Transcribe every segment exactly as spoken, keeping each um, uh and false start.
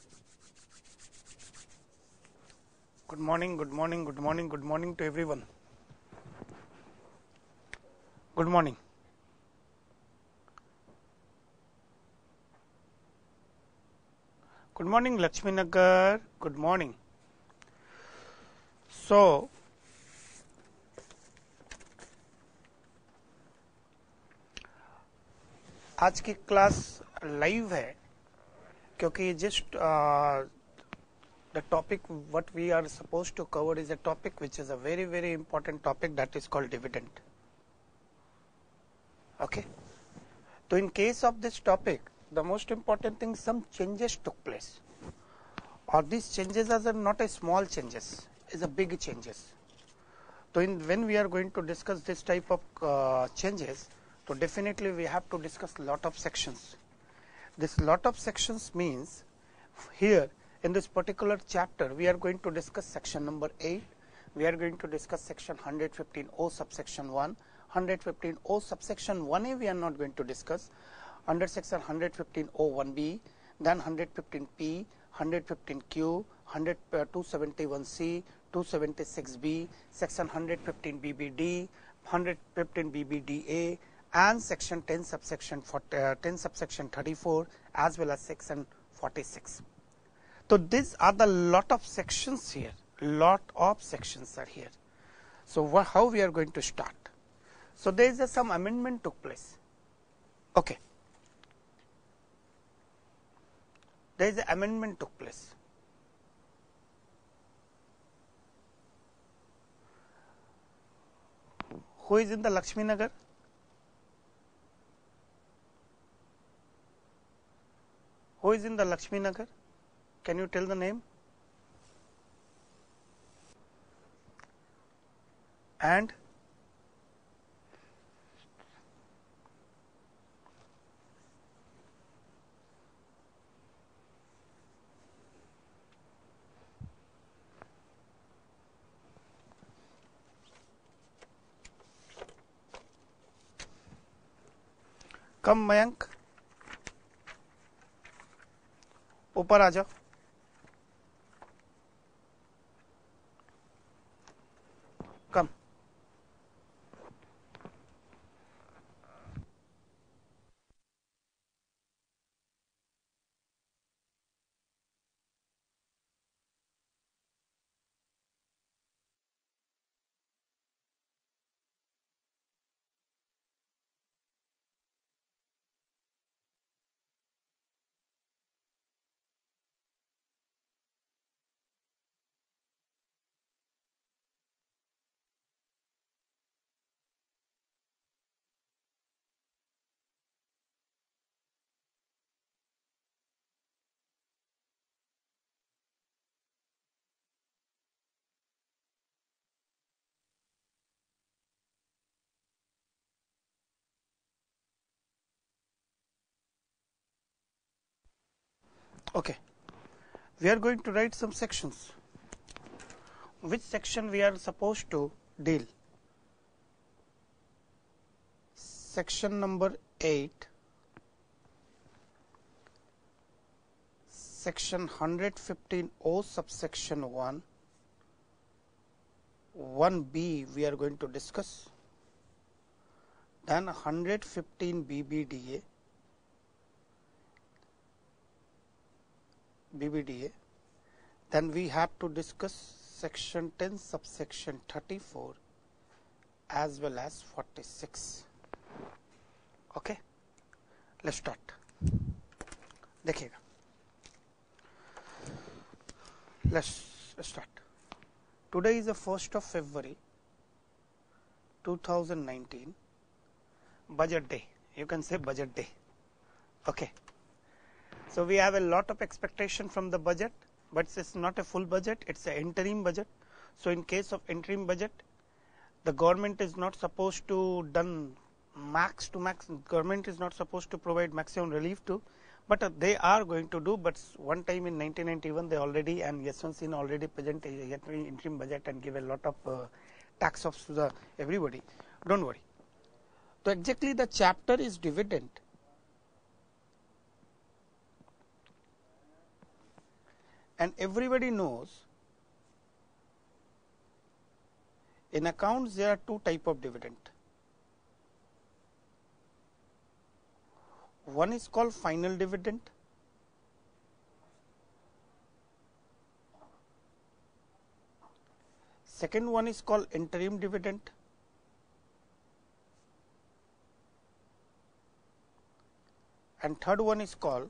Good morning, good morning, good morning, good morning to everyone. Good morning. Good morning, Lakshmi Nagar. Good morning. So, आज की class live है क्योंकि just the topic what we are supposed to cover is a topic which is a very very important topic, that is called dividend. Okay, so in case of this topic, the most important thing, some changes took place, or these changes are not a small changes, is a big changes. So in when we are going to discuss this type of uh, changes, so definitely we have to discuss lot of sections. This lot of sections means here in this particular chapter we are going to discuss section number eight, we are going to discuss section one hundred fifteen O subsection one, one hundred fifteen O subsection one A we are not going to discuss, under section one hundred fifteen O one B, then one hundred fifteen P, one hundred fifteen Q, one hundred, uh, two seventy-one C, two seventy-six B, section one hundred fifteen B B D, one hundred fifteen B B D A, and section ten subsection forty, uh, ten subsection thirty-four, as well as section forty-six. So these are the lot of sections here, lot of sections are here. So what, how we are going to start? So there is a, some amendment took place. Okay, there is an amendment took place. Who is in the Lakshmi Nagar? Who is in the Lakshmi Nagar? Can you tell the name? And come Mayank, ऊपर आ जाओ. Come. Okay, we are going to write some sections. Which section we are supposed to deal? Section number eight, section one hundred fifteen O subsection one, one B we are going to discuss, then one hundred fifteen B B D A, B B D A, then we have to discuss section ten subsection thirty-four as well as forty-six. Okay, let's start. देखिएगा, let's start. Today is the first of February two thousand nineteen, budget day. You can say budget day. Okay, so we have a lot of expectation from the budget, but it's not a full budget, it's an interim budget. So in case of interim budget, the government is not supposed to done max to max, government is not supposed to provide maximum relief to, but uh, they are going to do. But one time in nineteen ninety-one they already, and Yashwant Sinha already present a interim budget and give a lot of uh, tax offs to the everybody. Don't worry. So exactly the chapter is dividend. and everybody knows in accounts there are two type of dividend. One is called final dividend, second one is called interim dividend, and third one is called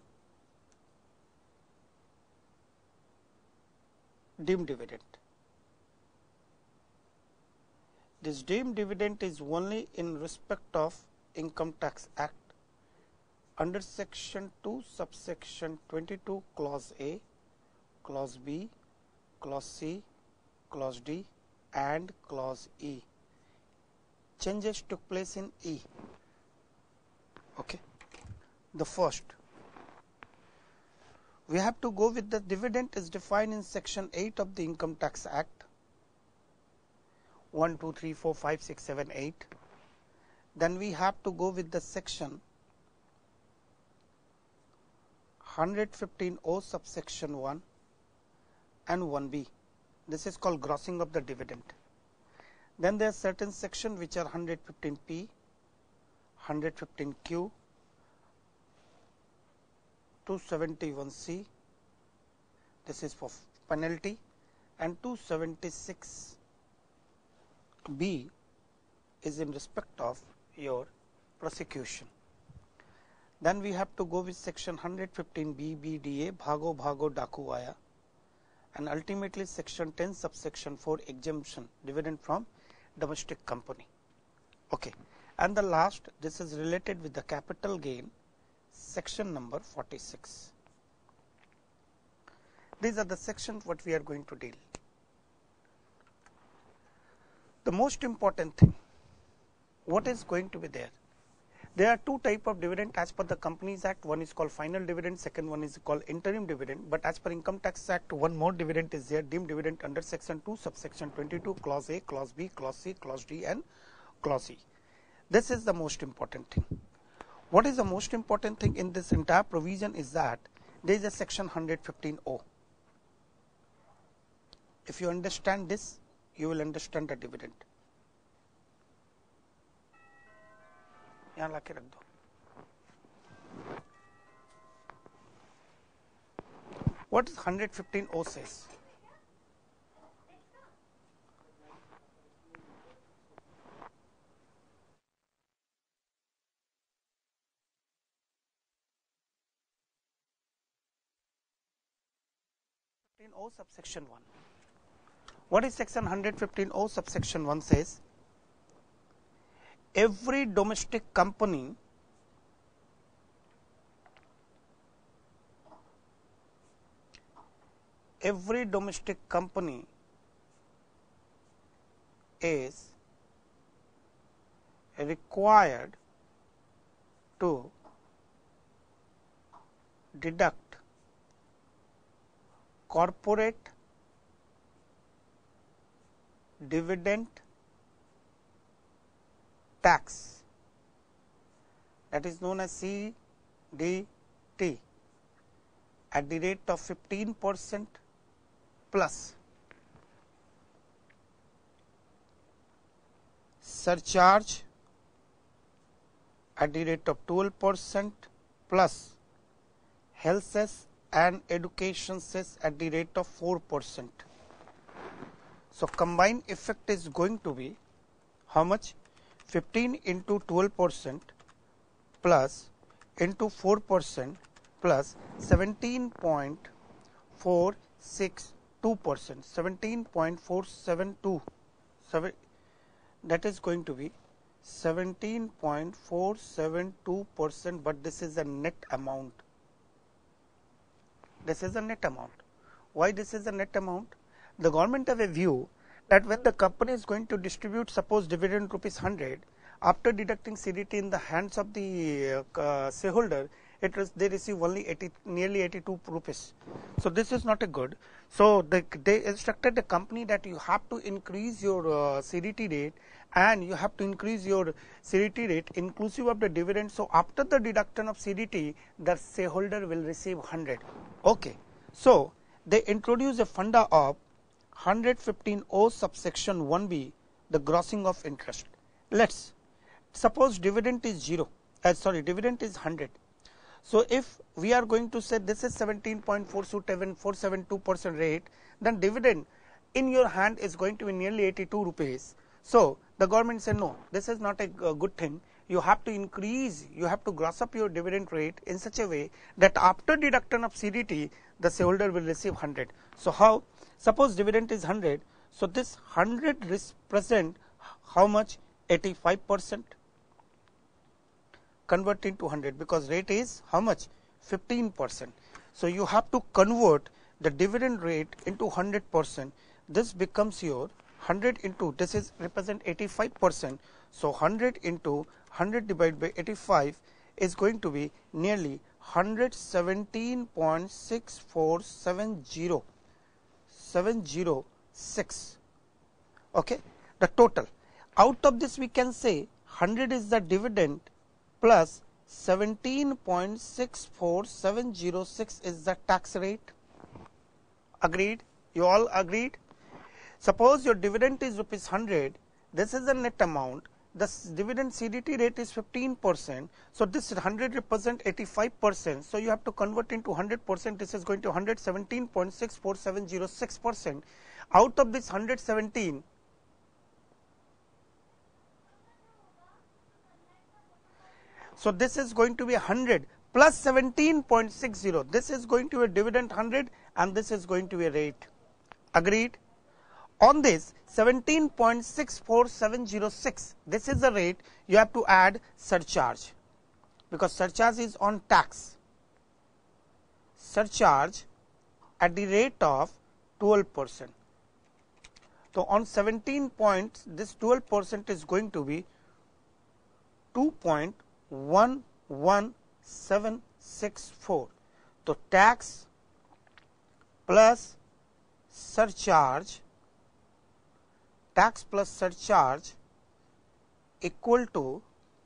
deemed dividend. This deemed dividend is only in respect of Income Tax Act under section two subsection twenty-two clause A, clause B, clause C, clause D and clause E. Changes took place in E. Okay. The first, we have to go with the dividend is defined in section eight of the Income Tax Act, one, two, three, four, five, six, seven, eight. Then we have to go with the section one fifteen O subsection one and one B. This is called grossing of the dividend. Then there are certain sections which are one fifteen P, one fifteen Q, two seventy-one C, this is for penalty, and two seventy-six B is in respect of your prosecution. Then we have to go with section one fifteen B B D A, bhago bhago daku aya, and ultimately section ten subsection four exemption dividend from domestic company. Okay. And the last, this is related with the capital gain, section number forty-six. These are the sections what we are going to deal. The most important thing, what is going to be there? There are two type of dividend as per the Companies Act. One is called final dividend, second one is called interim dividend. But as per Income Tax Act, one more dividend is there, deemed dividend under section two subsection twenty-two clause A, clause B, clause C, clause D and clause E. This is the most important thing. What is the most important thing in this entire provision is that there is a section one fifteen O. If you understand this, you will understand the dividend. यहाँ लाके रख दो. What does one fifteen O says? O subsection one. What is section one fifteen O subsection one says? Every domestic company every domestic company is required to deduct corporate dividend tax, that is known as C D T, at the rate of fifteen percent plus surcharge at the rate of twelve percent plus health cess and education cess at the rate of four percent. So, combined effect is going to be how much? fifteen into twelve percent plus into four percent plus seventeen point four six two percent, seventeen point four seven two, that is going to be seventeen point four seven two percent, but this is a net amount. This is a net amount. Why this is a net amount? The government have a view that when the company is going to distribute, suppose dividend rupees one hundred, after deducting C D T in the hands of the uh, shareholder, it was they receive only eighty, nearly eighty-two rupees. So this is not a good. So the, they instructed the company that you have to increase your uh, C D T rate, and you have to increase your C D T rate inclusive of the dividend. So after the deduction of C D T, the shareholder will receive one hundred. Okay. So they introduce a funda of one hundred fifteen O subsection one B, the grossing of interest. Let's suppose dividend is zero, uh, sorry dividend is one hundred. So, if we are going to say this is seventeen point four seven two percent rate, then dividend in your hand is going to be nearly eighty-two rupees. So, the government said no, this is not a good thing, you have to increase, you have to gross up your dividend rate in such a way that after deduction of C D T, the shareholder will receive one hundred. So, how? Suppose dividend is one hundred, so this one hundred represent how much? eighty-five percent. Convert into one hundred, because rate is how much? fifteen percent. So, you have to convert the dividend rate into one hundred percent. This becomes your one hundred into, this is represent eighty-five percent. So, one hundred into one hundred divided by eighty-five is going to be nearly one hundred seventeen point six four seven zero seven zero six. Okay, the total. Out of this we can say one hundred is the dividend plus seventeen point six four seven zero six is the tax rate. Agreed? You all agreed? Suppose your dividend is rupees one hundred, this is the net amount, the dividend C D T rate is fifteen percent. So, this one hundred represent eighty-five percent. So, you have to convert into one hundred percent, this is going to one hundred seventeen point six four seven zero six percent. Out of this one hundred seventeen, so this is going to be one hundred plus seventeen point six zero, this is going to be a dividend one hundred and this is going to be a rate. Agreed? On this seventeen point six four seven zero six, this is the rate, you have to add surcharge, because surcharge is on tax, surcharge at the rate of twelve percent. So, on seventeen points, this twelve percent is going to be two point one one seven six four. So, tax plus surcharge, tax plus surcharge equal to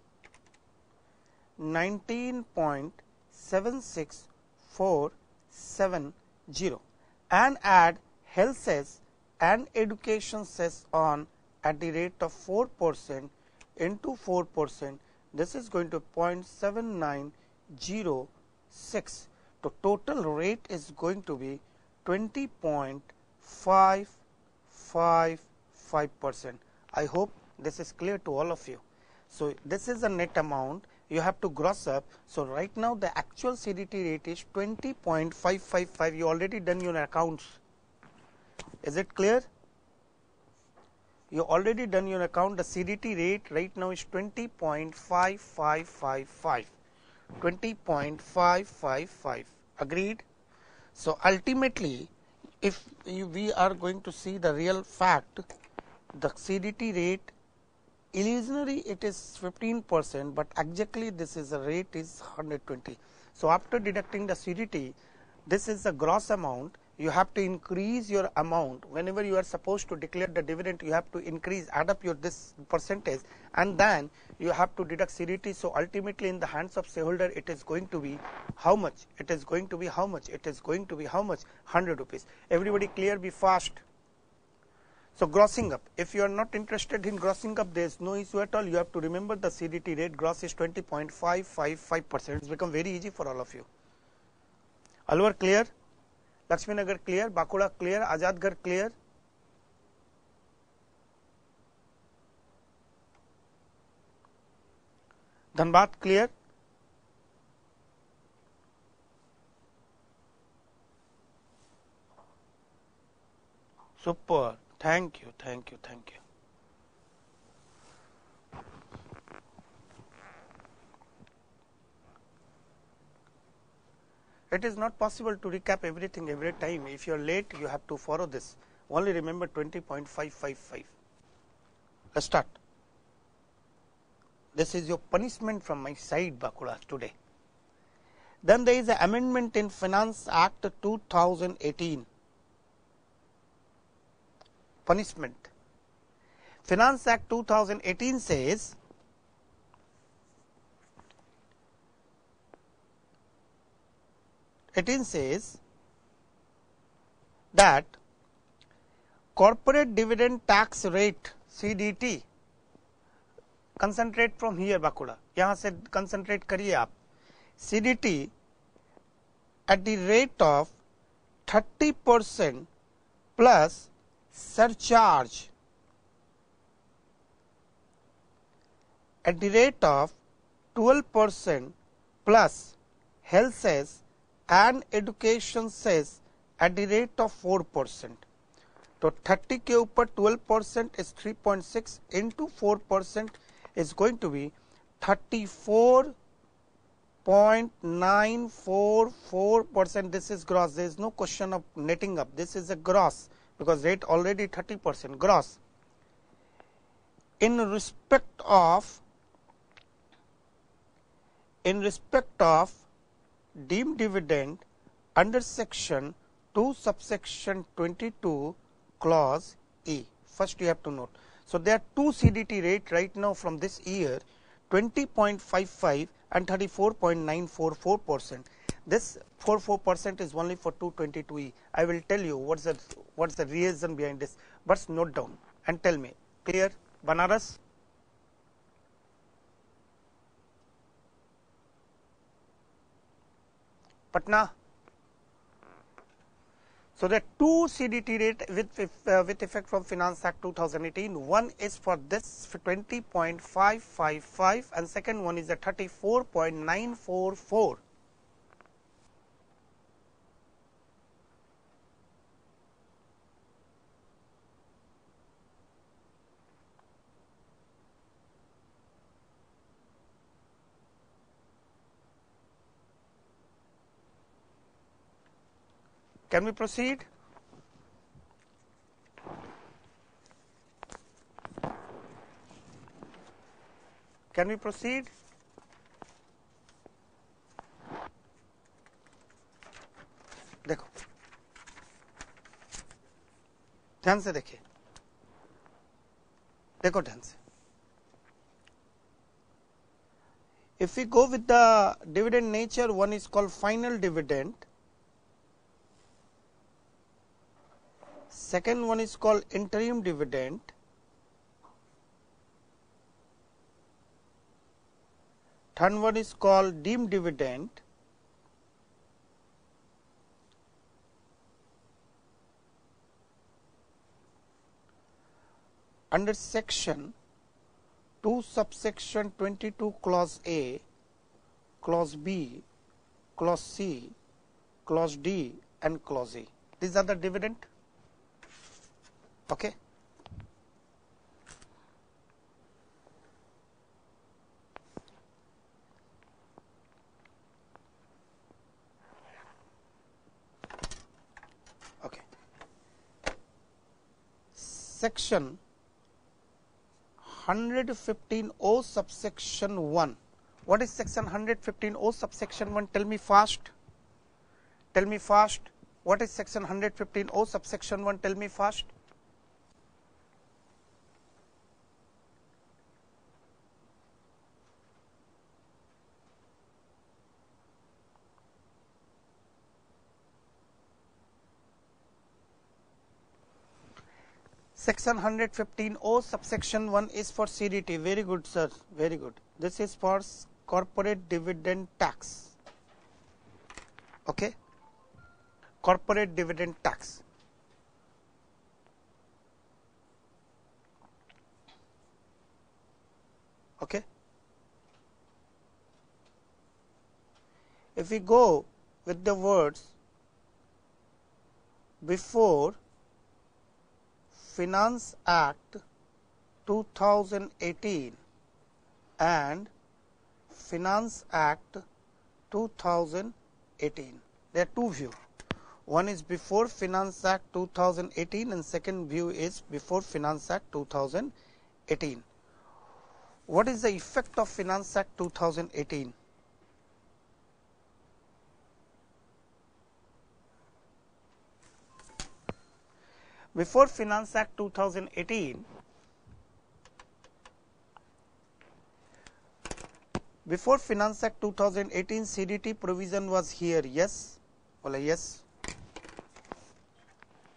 nineteen point seven six four seven zero, and add health cess and education cess on at the rate of four percent into four percent, this is going to zero point seven nine zero six. The total rate is going to be twenty point five five five percent. I hope this is clear to all of you. So, this is the net amount you have to gross up. So, right now the actual C D T rate is twenty point five five five, you already done your accounts. Is it clear? You already done your account, the C D T rate right now is twenty point five five five five, twenty point five five five. Agreed? So, ultimately if you, we are going to see the real fact, the C D T rate illusionary it is fifteen percent, but exactly this is the rate is one hundred twenty. So, after deducting the C D T, this is the gross amount, you have to increase your amount. Whenever you are supposed to declare the dividend, you have to increase, add up your this percentage, and then you have to deduct C D T. So, ultimately in the hands of shareholder it is going to be how much? It is going to be how much? It is going to be how much? one hundred rupees. Everybody clear? Be fast. So, grossing up, if you are not interested in grossing up, there is no issue at all. You have to remember the C D T rate gross is twenty point five five five percent. It has become very easy for all of you. Alwar clear? Lakshmi Nagar clear? Bakura clear? Azadgarh clear? Dhanbad clear? Super. Thank you, thank you, thank you. It is not possible to recap everything every time. If you are late, you have to follow this. Only remember twenty point five five five. Let's start. This is your punishment from my side, Bakura, today. Then there is an amendment in Finance Act two thousand eighteen. Punishment. Finance Act two thousand eighteen says, eighteen says that corporate dividend tax rate C D T, concentrate from here Bankura, यहाँ से concentrate करिए आप, C D T at the rate of thirty percent plus surcharge at the rate of twelve percent plus health cess and education cess at the rate of four percent. तो thirty के ऊपर twelve percent is three point six into four percent is going to be thirty-four point nine four four percent. This is gross. There is no question of netting up. This is a gross because rate already thirty percent gross. In respect of in respect of deemed dividend under section two subsection twenty-two clause E. First you have to note. So there are two C D T rate right now from this year, twenty point five five and thirty-four point nine four four percent. This forty-four percent is only for two twenty-two E. I will tell you what's the what's the reason behind this, but note down and tell me. Clear? Banaras? Patna? So there are two C D T rate with uh, with effect from Finance Act two thousand eighteen. One is for this twenty point five five five and second one is a thirty-four point nine four four. Can we proceed? Can we proceed? देखो, ध्यान से देखिए, देखो ध्यान से. If we go with the dividend nature, one is called final dividend. Second one is called interim dividend. Third one is called deemed dividend. Under section two subsection twenty-two clause A, clause B, clause C, clause D and clause E. These are the dividend. Okay. Okay. Section one fifteen O subsection one. What is section one fifteen O subsection one? Tell me fast. Tell me fast. What is section one fifteen O subsection one? Tell me fast. Section one fifteen O subsection one is for C D T. Very good, sir. Very good. This is for corporate dividend tax. Okay. Corporate dividend tax. Okay. If we go with the words before Finance Act two thousand eighteen and Finance Act two thousand eighteen. There are two views. One is before Finance Act two thousand eighteen and second view is before Finance Act two thousand eighteen. What is the effect of Finance Act two thousand eighteen? Before Finance Act two thousand eighteen, before Finance Act two thousand eighteen, C D T provision was here, yes, well, yes.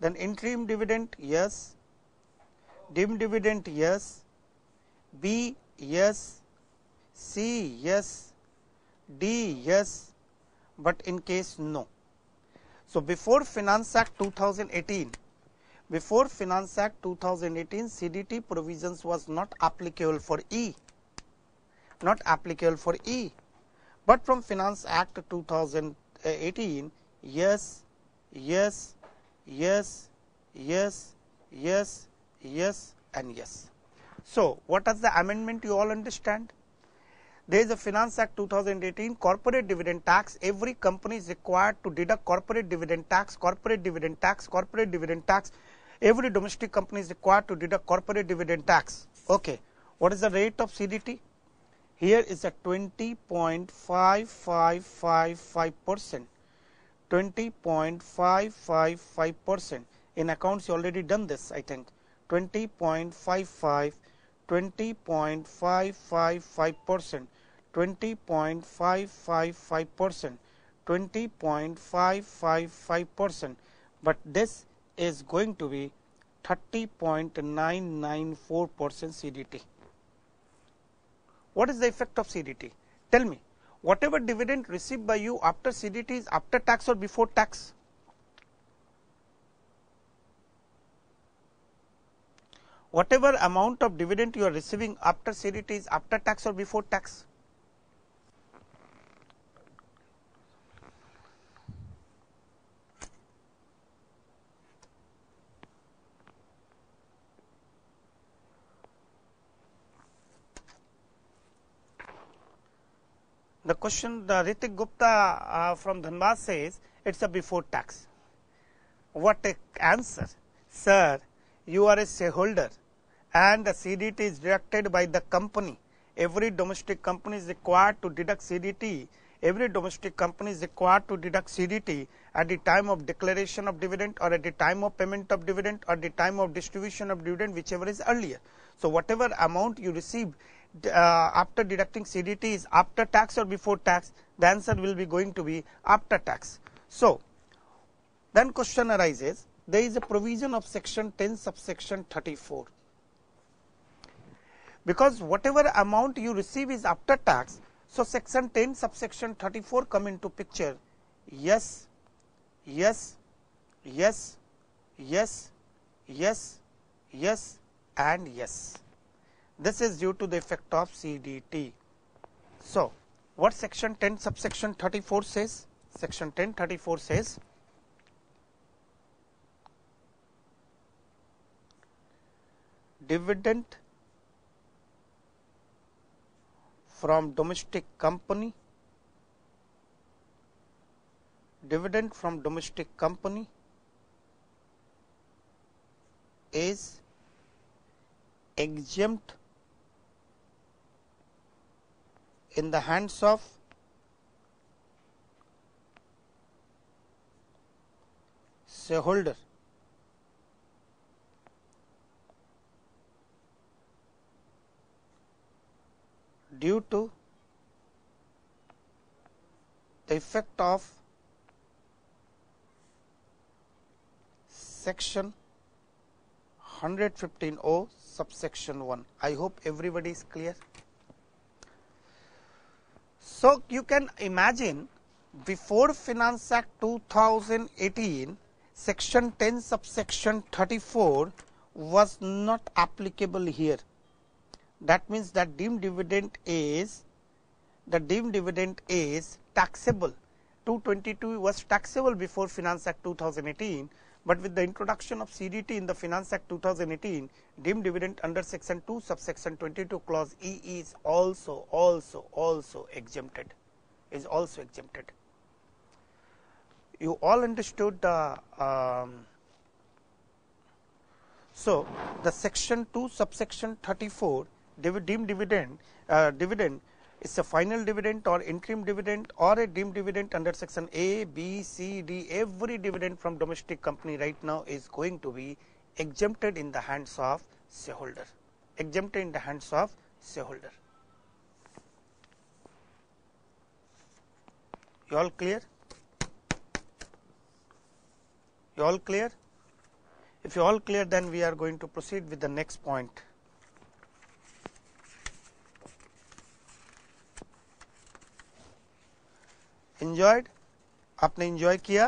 then interim dividend yes, dim dividend yes, B yes, C yes, D yes, but in case no. So, before Finance Act two thousand eighteen, before Finance Act two thousand eighteen, C D T provisions was not applicable for E, not applicable for E, but from Finance Act two thousand eighteen, yes, yes, yes, yes, yes, yes and yes. So, what is the amendment you all understand? There is a Finance Act two thousand eighteen corporate dividend tax. Every company is required to deduct corporate dividend tax, corporate dividend tax, corporate dividend tax. Every domestic company is required to deduct corporate dividend tax. Okay. What is the rate of C D T? Here is a twenty point five five five five percent, twenty point five five five percent. In accounts you already done this, I think. twenty point five five, twenty point five five five percent, twenty point five five five percent, twenty point five five five percent, but this is going to be thirty point nine nine four percent C D T. What is the effect of C D T? Tell me, whatever dividend received by you after C D T is after tax or before tax? Whatever amount of dividend you are receiving after C D T is after tax or before tax? The question, the Ritik Gupta uh, from Dhanbad says it is a before tax. What a answer. Sir, you are a shareholder and the C D T is deducted by the company. Every domestic company is required to deduct C D T. Every domestic company is required to deduct C D T at the time of declaration of dividend or at the time of payment of dividend or the time of distribution of dividend, whichever is earlier. So, whatever amount you receive uh, after deducting C D T is after tax or before tax, the answer will be going to be after tax. So, then question arises, there is a provision of section ten subsection thirty-four. Because whatever amount you receive is after tax, so section ten subsection thirty-four come into picture. Yes, yes, yes, yes, yes, yes and yes. This is due to the effect of C D T. So, what section ten subsection thirty-four says? Section ten thirty-four says, dividend from domestic company, dividend from domestic company is exempt in the hands of shareholder due to the effect of section one fifteen O subsection one. I hope everybody is clear. So, you can imagine before Finance Act two thousand eighteen, section ten subsection thirty-four was not applicable here. That means that deemed dividend is, the deemed dividend is taxable. two twenty-two was taxable before Finance Act two thousand eighteen, but with the introduction of C D T in the Finance Act two thousand eighteen, deemed dividend under section two subsection twenty-two clause E is also, also, also exempted, is also exempted. You all understood the, um, so the section two subsection thirty-four, deemed dividend, uh, dividend is a final dividend or interim dividend or a deemed dividend under section A, B, C, D. Every dividend from domestic company right now is going to be exempted in the hands of shareholder, exempted in the hands of shareholder. You all clear? You all clear? If you all clear, then we are going to proceed with the next point. Enjoyed? आपने enjoy किया?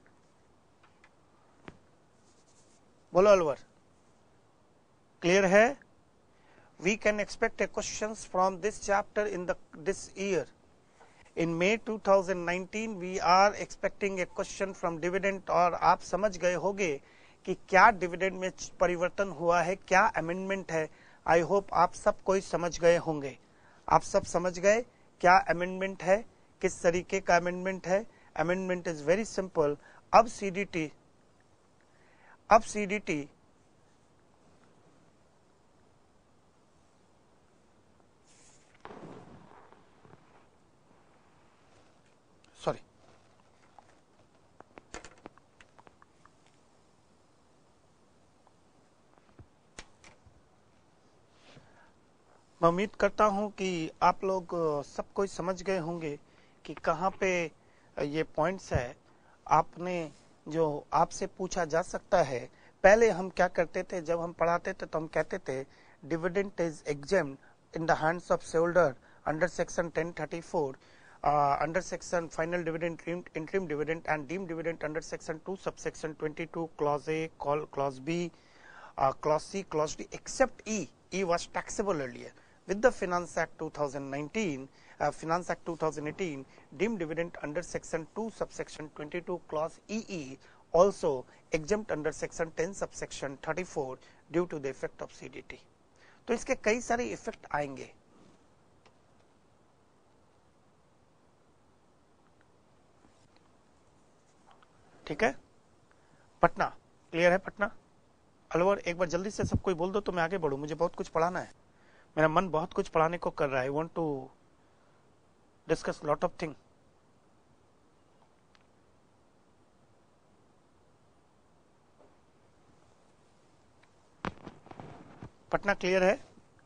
बोलो Alwar. Clear है? We can expect a questions from this chapter in the this year. In May two thousand nineteen we are expecting a question from dividend. और आप समझ गए होंगे कि क्या डिविडेंड में परिवर्तन हुआ है, क्या अमेंडमेंट है. आई होप आप सब कोई समझ गए होंगे. आप सब समझ गए क्या अमेंडमेंट है, किस तरीके का अमेंडमेंट है. Amendment is very simple. अब सीडीटी अब सीडीटी सॉरी मैं उम्मीद करता हूं कि आप लोग सब कोई समझ गए होंगे कि कहां पे ये पॉइंट्स है. आपने जो आपसे पूछा जा सकता है, पहले हम क्या करते थे, जब हम पढ़ाते थे तो हम कहते थे dividend is exempt in the hands of shareholder under section ten thirty four, under section final dividend, interim dividend and deem dividend under section two subsection twenty two, clause A, clause B, clause C, clause D, except E. E was taxable earlier. With the Finance Act twenty nineteen, uh, Finance Act twenty eighteen, deemed dividend under section two subsection twenty-two clause E E also exempt under section ten subsection thirty-four due to the effect of C D T. तो इसके कई सारे effect आएंगे. ठीक है. Patna clear है? पटना अलवर एक बार जल्दी से सब कोई बोल दो तो मैं आगे बढ़ूं. मुझे बहुत कुछ पढ़ाना है. मेरा मन बहुत कुछ पढ़ाने को कर रहा है. I want to discuss lot of thing. पटना क्लियर है?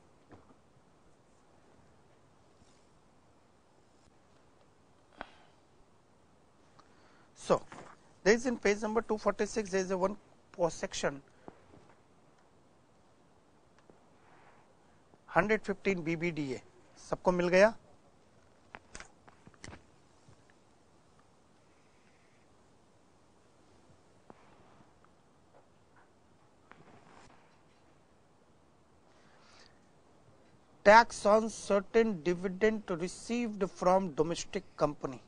So there is in page number two forty-six there is a one section one fifteen B B D A. सबको मिल गया? Tax on certain dividend received from domestic company.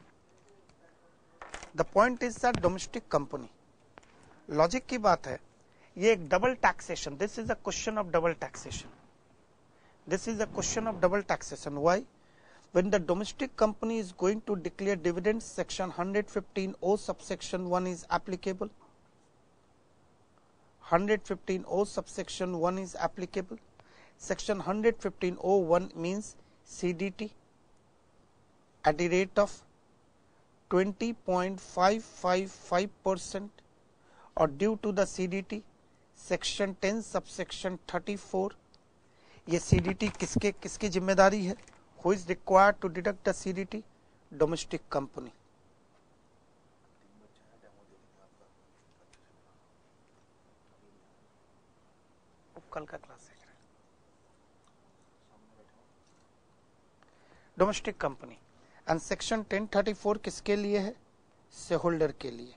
The point is that domestic company. Logic की बात है, ये एक double taxation. This is a question of double taxation. This is a question of double taxation. Why? When the domestic company is going to declare dividends, section one fifteen O subsection one is applicable. one fifteen O subsection one is applicable. Section one fifteen O one means C D T at the rate of twenty point five five five percent or due to the C D T. Section ten subsection thirty-four. ये CDT किसके किसकी जिम्मेदारी है? Who is required to deduct the CDT? Domestic company. कल का class देख रहे हैं. Domestic company. And section ten thirty four किसके लिए है? शेयर होल्डर के लिए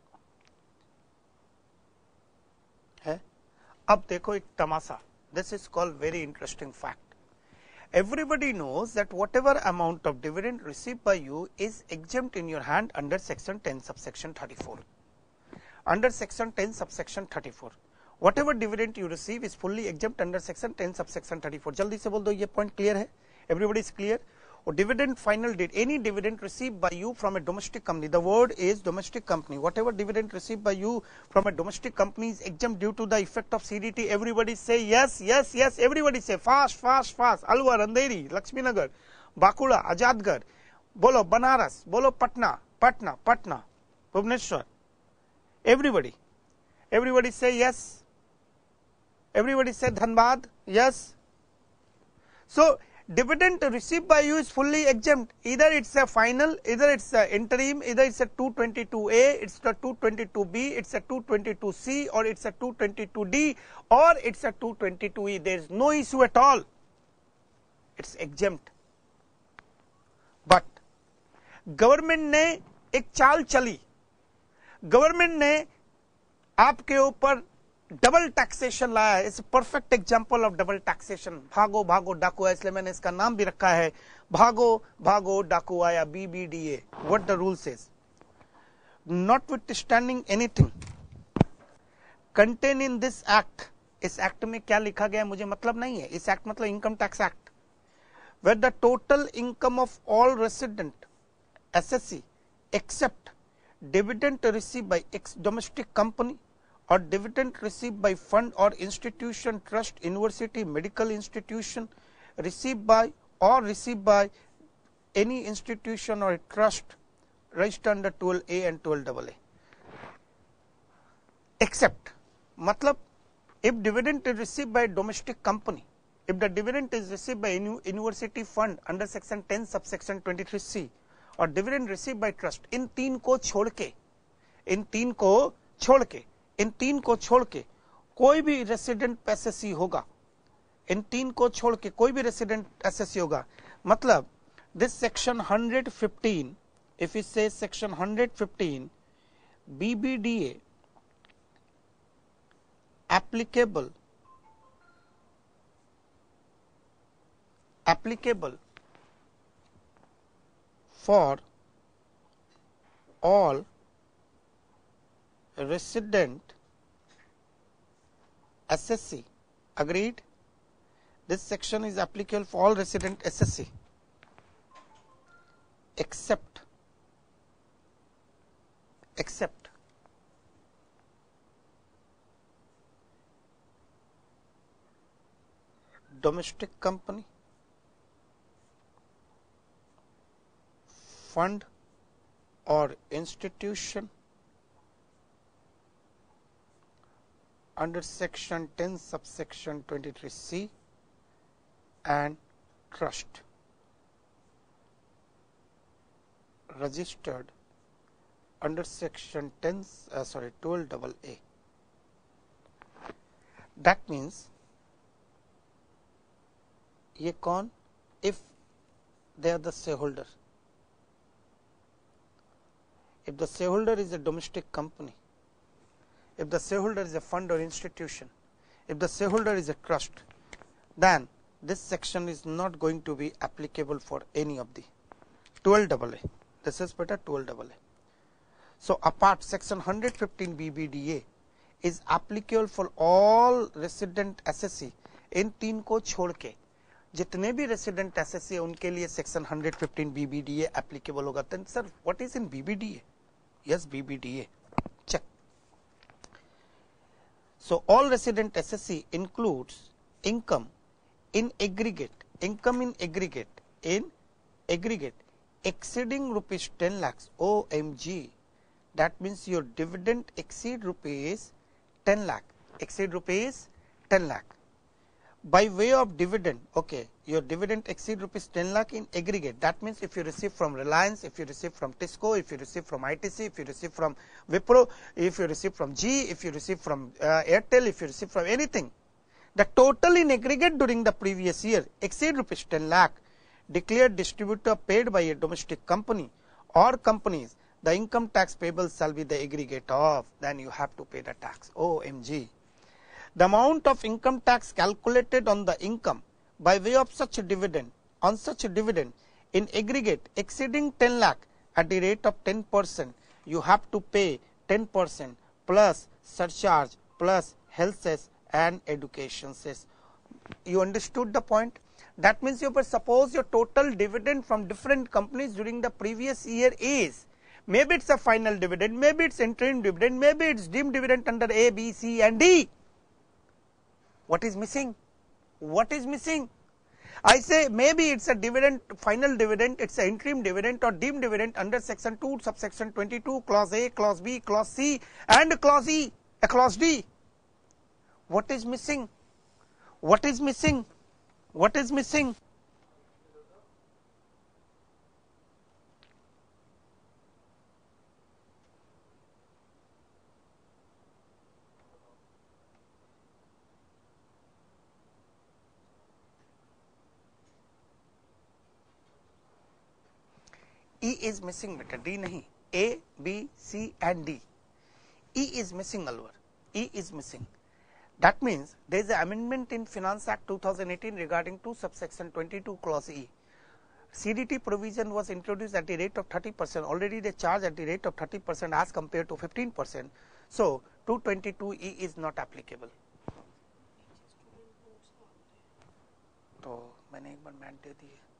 है. अब देखो एक तमाशा. This is called very interesting fact. Everybody knows that whatever amount of dividend received by you is exempt in your hand under section ten subsection thirty-four. Under section ten subsection thirty-four, whatever dividend you receive is fully exempt under section ten subsection thirty-four. जल्दी से बोल दो ये point clear है? Everybody is clear? or dividend final date, any dividend received by you from a domestic company, the word is domestic company, whatever dividend received by you from a domestic company is exempt due to the effect of C D T. Everybody say yes, yes, yes, everybody say fast, fast, fast. Alwar, Andheri, Lakshminagar, Bakula, Ajadgarh, bolo Banaras, bolo Patna, Patna, Patna, Bhubaneswar. Everybody, everybody say yes. Everybody say Dhanbad, yes. So dividend received by you is fully exempt. Either it's a final, either it's a interim, either it's a two twenty-two A, it's a two twenty-two B, it's a two twenty-two C, or it's a two twenty-two D, or it's a two twenty-two E. There is no issue at all. It's exempt. But government ने एक चाल चली, government ने आपके ऊपर double taxation लाया है. It's perfect example of double taxation. भागो भागो डाकू आया, इसलिए मैंने इसका नाम भी रखा है भागो भागो डाकू आया, B B D A. What the rule says, notwithstanding anything contain in this act. इस एक्ट में क्या लिखा गया है मुझे मतलब नहीं है. इस एक्ट मतलब income tax act. Where the total income of all resident assessee except dividend received by ex domestic company or dividend received by fund or institution, trust, university, medical institution, received by or received by any institution or trust registered under twelve A and twelve A A. Except matlab if dividend is received by domestic company, if the dividend is received by university fund under section ten subsection twenty-three C और dividend receive by trust, इन तीन को छोड़ के इन तीन को छोड़ के इन तीन को छोड़ के कोई भी रेसिडेंट एसएससी होगा, इन तीन को छोड़ के कोई भी रेसिडेंट एसएससी होगा. मतलब this section one fifteen, if it say section one fifteen BBDA applicable applicable for all resident S S C. Agreed? This section is applicable for all resident S S C except except domestic company, fund or institution under section ten subsection twenty-three C and trust registered under section ten uh, sorry twelve A A. That means ये कौन, if they are the shareholder, if the shareholder is a domestic company, if the shareholder is a fund or institution, if the shareholder is a trust, then this section is not going to be applicable for any of the twelve A A. This is better twelve A A. So apart section one fifteen B B D A is applicable for all resident S S C. इन तीन को छोड़ के जितने भी resident SSC है उनके लिए section one fifteen B B D A applicable होगा. then sir what is in B B D A? yes B B D A, check. So all resident S S C includes income in aggregate, income in aggregate in aggregate exceeding rupees ten lakhs. O M G, that means your dividend exceed rupees ten lakh, exceed rupees ten lakh by way of dividend. Okay, your dividend exceed rupees ten lakh in aggregate. That means if you receive from Reliance, if you receive from Tisco, if you receive from I T C, if you receive from Wipro, if you receive from G, if you receive from uh, Airtel, if you receive from anything, the total in aggregate during the previous year exceed rupees ten lakh, declared distributor paid by a domestic company or companies, the income tax payable shall be the aggregate of, then you have to pay the tax. O M G. The amount of income tax calculated on the income by way of such a dividend, on such a dividend in aggregate exceeding ten lakh at the rate of ten percent, you have to pay ten percent plus surcharge plus health cess and education cess. You understood the point? That means you suppose your total dividend from different companies during the previous year is, maybe it's a final dividend, maybe it's interim dividend, maybe it's deemed dividend under A, B, C and D. What is missing? What is missing? I say maybe it's a dividend, final dividend, it's an interim dividend or deemed dividend under section two subsection twenty-two, clause A, clause B, clause C and clause E, a clause D. What is missing? What is missing? What is missing? E is missing beta, D nahi. A, B, C and D. E is missing Alwar. E is missing. That means there is an amendment in Finance Act two thousand eighteen regarding to subsection twenty-two clause E. C D T provision was introduced at the rate of thirty percent. Already they charge at the rate of thirty percent as compared to fifteen percent. So two twenty-two E is not applicable. तो मैंने एक बार mat दे दी है.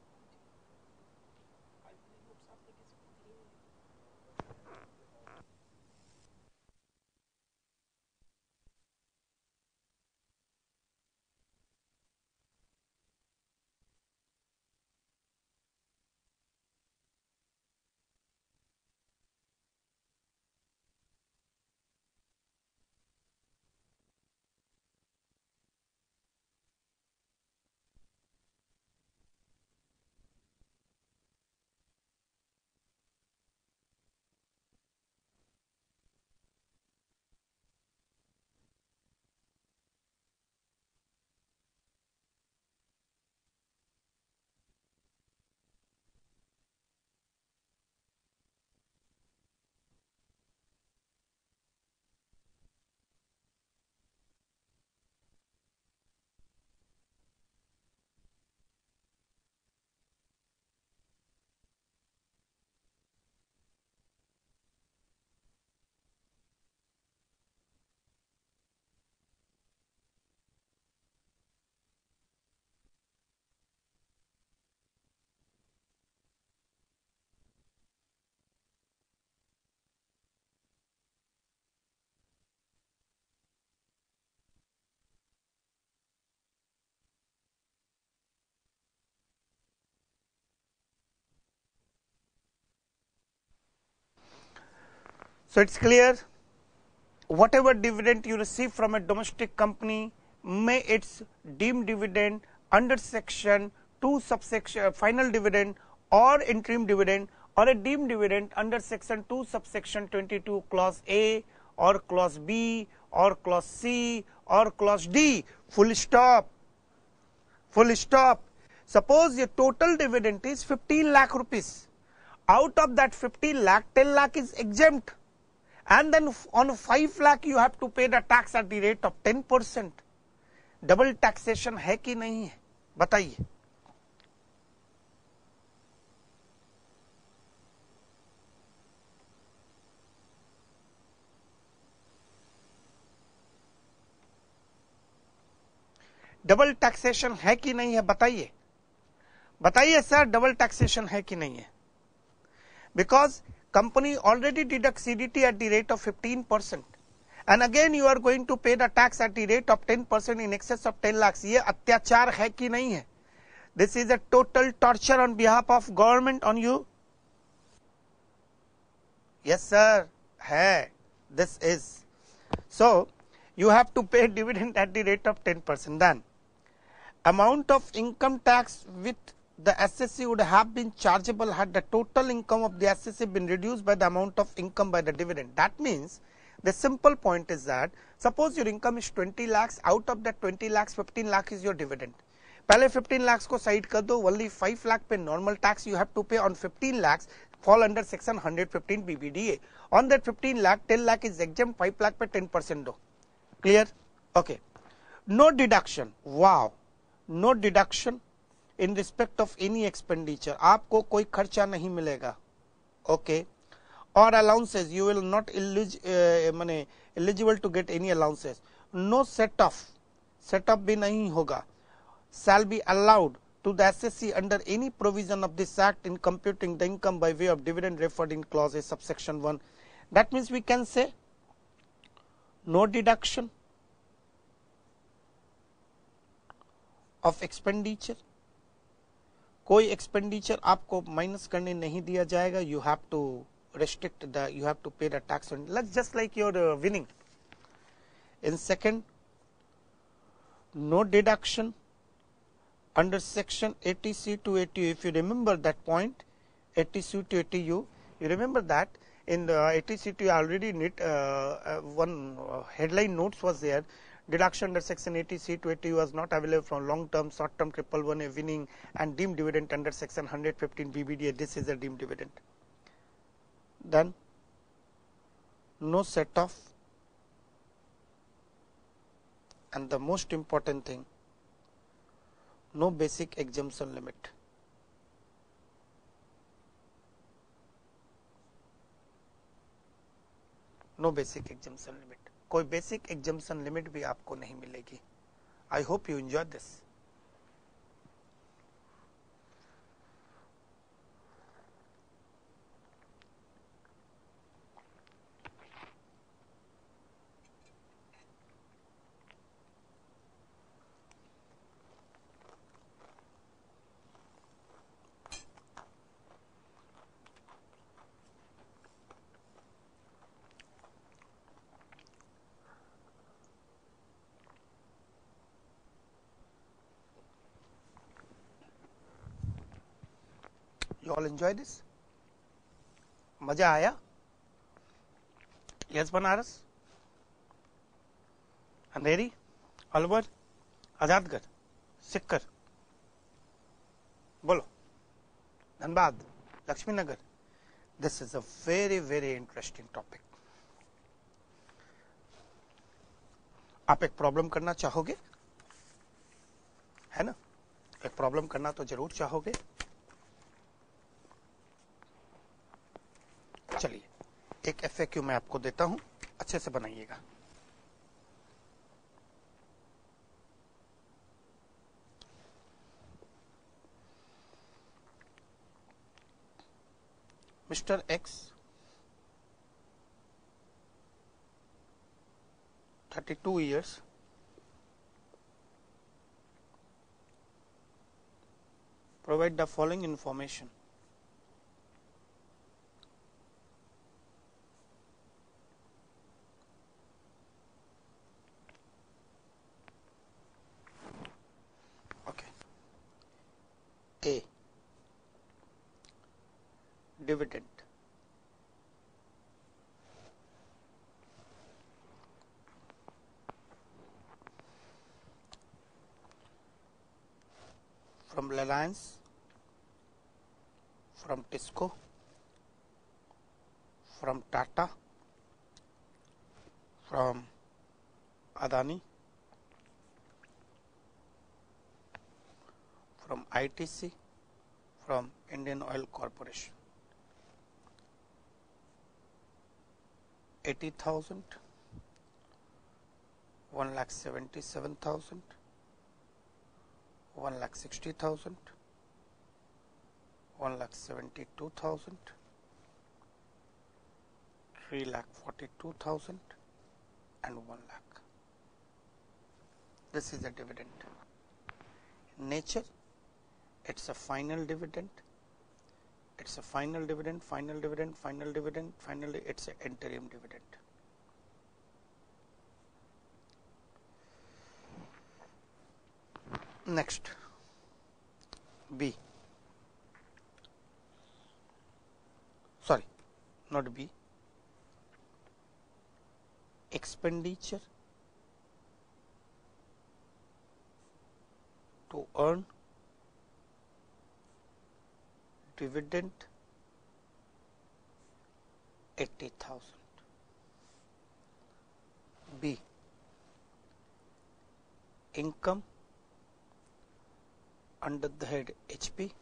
So it's clear, whatever dividend you receive from a domestic company, may its deemed dividend under section two subsection final dividend or interim dividend or a deemed dividend under section two subsection twenty-two clause A or clause B or clause C or clause D, full stop, full stop. Suppose your total dividend is fifteen lakh rupees. Out of that fifteen lakh, ten lakh is exempt. And then on five lakh you have to pay the tax at the rate of ten percent. Double taxation है कि नहीं है, बताइए. Double taxation है कि नहीं है, बताइए. बताइए सर, डबल टैक्सेशन है कि नहीं है. Because company already deducts C D T at the rate of fifteen percent and again you are going to pay the tax at the rate of ten percent in excess of ten lakhs. ये अत्याचार है कि नहीं है? This is a total torture on behalf of government on you. Yes sir, है. This is. So you have to pay dividend at the rate of ten percent. Then amount of income tax with the S S C would have been chargeable had the total income of the S S C been reduced by the amount of income by the dividend. That means the simple point is that suppose your income is twenty lakhs, out of that twenty lakhs fifteen lakh is your dividend. पहले fifteen lakhs को side कर दो, only five lakh पे normal tax you have to pay on fifteen lakhs fall under section one hundred fifteen B B D A. On that fifteen lakh, ten lakh is exempt, five lakh पे ten percent दो. Clear? Okay. No deduction. Wow. No deduction in respect of any expenditure. आपको कोई खर्चा नहीं मिलेगा. Okay. Or allowances, you will not elig uh, माने eligible to get any allowances. No set off. Set off भी नहीं होगा. Shall be allowed to the S S C under any provision of this act in computing the income by way of dividend referred in clause A subsection one. That means we can say no deduction of expenditure. कोई expenditure आपको minus करने नहीं दिया जाएगा. You have to restrict the, you have to pay the tax on. Let's just like your uh, winning. In second, no deduction under section eighty C to eighty U. If you remember that point, eighty C to eighty U, you remember that in the eighty C to U already need uh, uh, one uh, headline notes was there. deduction under section eighty C to eighty was not available from long term, short term, triple one A winning and deemed dividend under section one hundred fifteen B B D A. This is a deemed dividend. Then no set off, and the most important thing, no basic exemption limit. No basic exemption limit. कोई basic exemption limit भी आपको नहीं मिलेगी. I hope you enjoy this. You all enjoy this? मजा आया? Yes, Banaras, अंधेरी, अलवर, आजादगढ़, सिक्कर, बोलो, धनबाद, लक्ष्मी नगर. This is a very very interesting topic. आप एक प्रॉब्लम करना चाहोगे, है ना? एक प्रॉब्लम करना तो जरूर चाहोगे. चलिए एक एफ ए क्यू मैं आपको देता हूं, अच्छे से बनाइएगा. Mister X thirty two years, provide the following information. A. Dividend. From Reliance, from Tisco, from Tata, from Adani, from I T C, from Indian Oil Corporation. eighty thousand, one lakh seventy-seven thousand, one lakh sixty thousand, one lakh seventy-two thousand, three lakh forty-two thousand, and one lakh. This is a dividend. Nature, it's a final dividend. It's a final dividend, final dividend, final dividend, finally it's an interim dividend. Next, B. Sorry, not B. Expenditure to earn dividend eighty thousand. B. Income under the head H P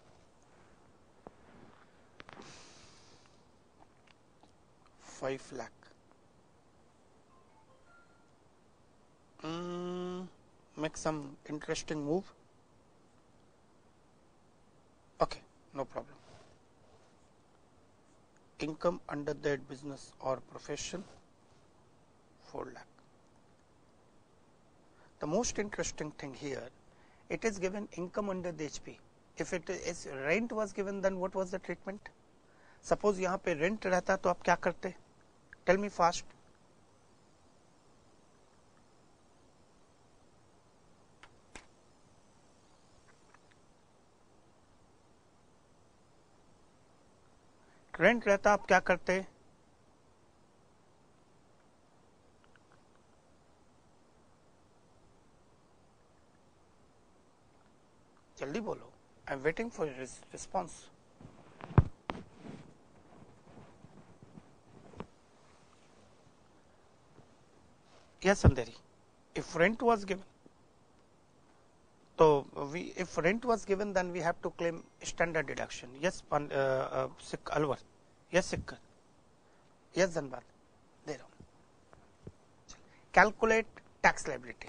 five lakh. Mm, make some interesting move. Okay, no problem. Income under that business or profession four lakh. The most interesting thing here, it is given income under the H P. If it is rent was given, then what was the treatment? Suppose यहाँ पे rent रहता तो आप क्या करते? Tell me fast. Rent रहता आप क्या करते? I am waiting for your res response. Yes, Andheri. If rent was given, so we if rent was given, then we have to claim standard deduction. Yes, Pan, uh, uh, Sikh Alwar. Yes, Sikkar. Yes, Dhanbad. There. Calculate tax liability.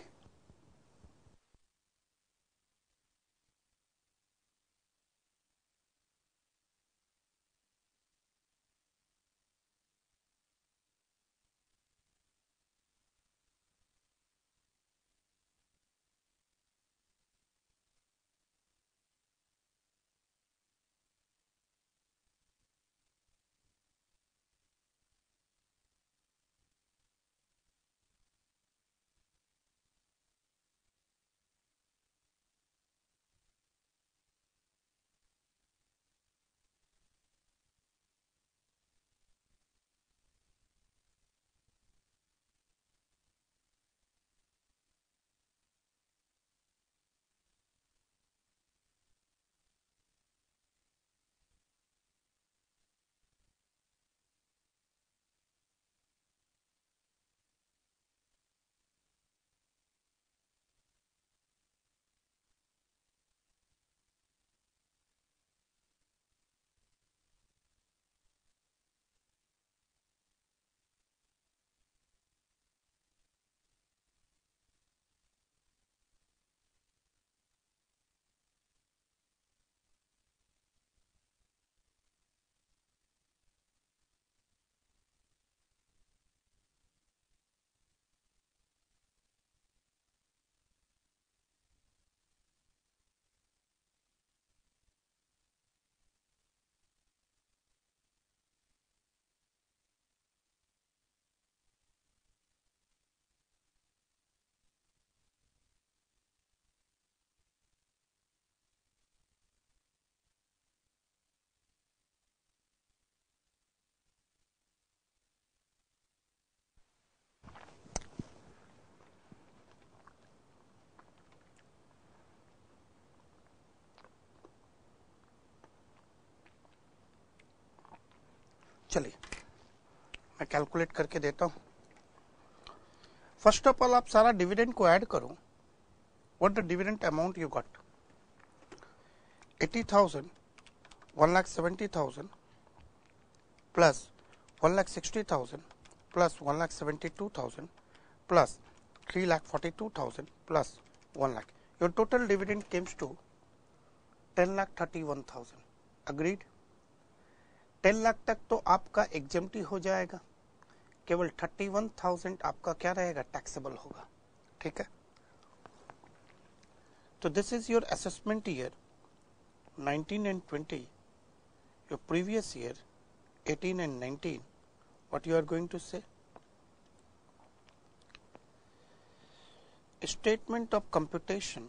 चलिए मैं calculate करके देता हूं. First of all आप सारा dividend को add करो. What the dividend amount you got? Eighty thousand, one lakh seventy thousand plus one lakh sixty thousand plus one lakh seventy two thousand plus three lakh forty two thousand plus one lakh. Your total dividend comes to ten lakh thirty one thousand. Agreed? Ten lakh तक तो आपका एग्जेम्प्टी हो जाएगा, केवल thirty one thousand आपका क्या रहेगा? Taxable होगा. ठीक है. तो this is your assessment year nineteen and twenty, your previous year eighteen and nineteen. What you are going to say? Statement of computation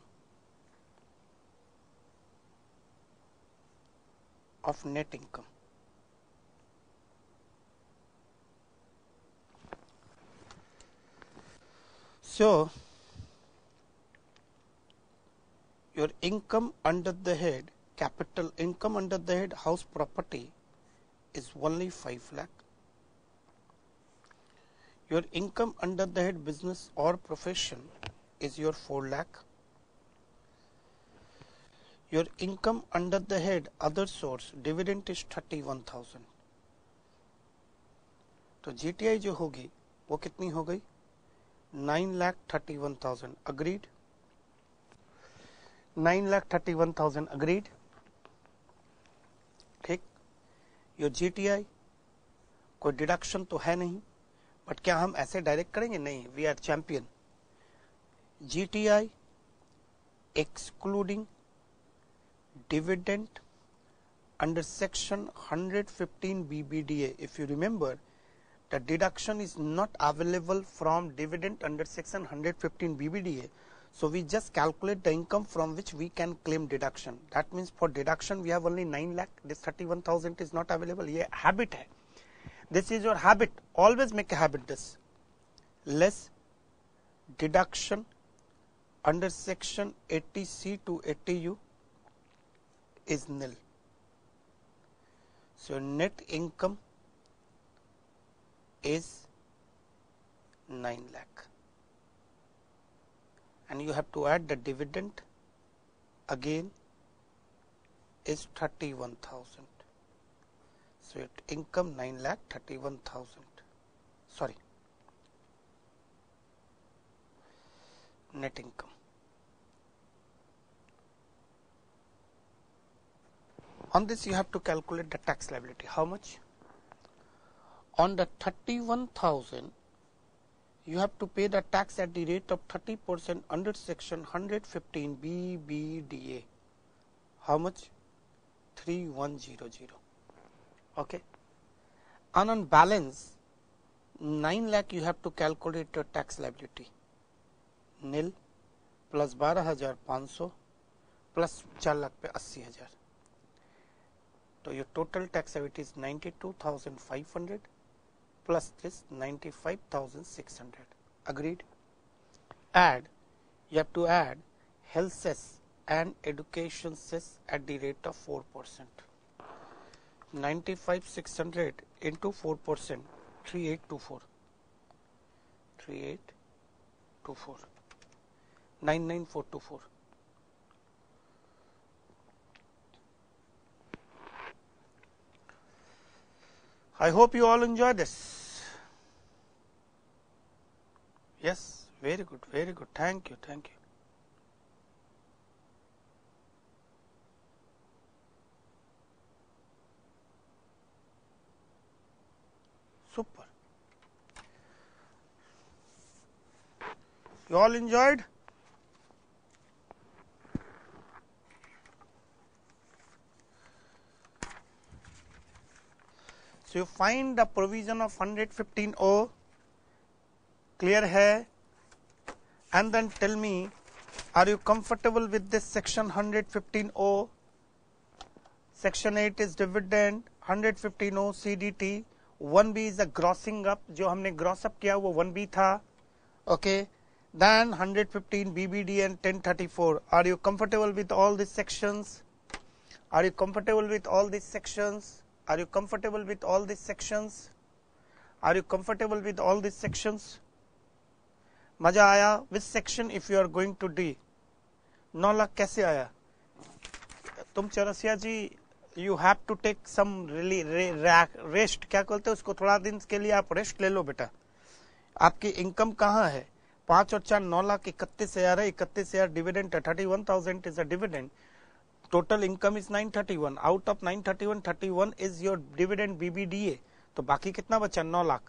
of net income. So, your income under the head, capital income under the head house property is only five lakh. Your income under the head business or profession is your four lakh. Your income under the head other source dividend is thirty one thousand. तो G T I जो होगी वो कितनी हो गई? Nine lakh thirty one thousand. Agreed? Nine lakh thirty one thousand. Agreed? ठीक. Your GTI कोई deduction तो है नहीं, बट क्या हम ऐसे डायरेक्ट करेंगे? नहीं. We are champion. GTI excluding dividend under section hundred fifteen B B D A. If you remember, the deduction is not available from dividend under section one fifteen B B D A. So we just calculate the income from which we can claim deduction. That means for deduction we have only nine lakh. This thirty one thousand is not available. ये habit है. This is your habit. Always make a habit this. Less deduction under section eighty C to eighty U is nil. So net income is nine lakh, and you have to add the dividend again is thirty-one thousand. So it income nine lakh thirty-one thousand. Sorry, net income. On this you have to calculate the tax liability. How much? On the thirty-one thousand, you have to pay the tax at the rate of thirty percent under section one hundred fifteen B B D A. How much? three one zero zero. Okay. And on balance nine lakh you have to calculate your tax liability. Nil plus बारह हजार पाँच सौ plus चार लाख पे अस्सी हजार. So your total tax liability is ninety-two thousand five hundred plus this ninety-five thousand six hundred. Agreed? Add, you have to add health cess and education cess at the rate of four percent. ninety-five thousand six hundred into four percent, three thousand eight hundred twenty-four. three thousand eight hundred twenty-four. nine nine four two four. I hope you all enjoy this. Yes, very good, very good. Thank you, thank you. Super. You all enjoyed? So you find the provision of one hundred fifteen O, clear hai, and then tell me, are you comfortable with this section one hundred fifteen O? Section eight is dividend, one hundred fifteen O C D T, one B is a grossing up, जो हमने gross up किया वो one B था, okay. Then one hundred fifteen B B D and ten thirty-four. Are you comfortable with all these sections? Are you comfortable with all these sections? Are you comfortable with all these sections? Are you comfortable with all these sections? मजा आया? Which section if you are going to D? नौ लाख कैसे आया? तुम चरसिया जी, you have to take some really rest. क्या कहते हैं उसको? थोड़ा दिन के लिए आप रेस्ट ले लो बेटा. आपकी इनकम कहाँ है? पांच और चार नौ लाख इकतीस हजार है. इकतीस हजार डिविडेंड है. Thirty one thousand is a dividend. Total income is nine thirty-one. Out of nine thirty-one, thirty-one is your dividend B B D A. तो बाकी कितना बचा? नौ लाख.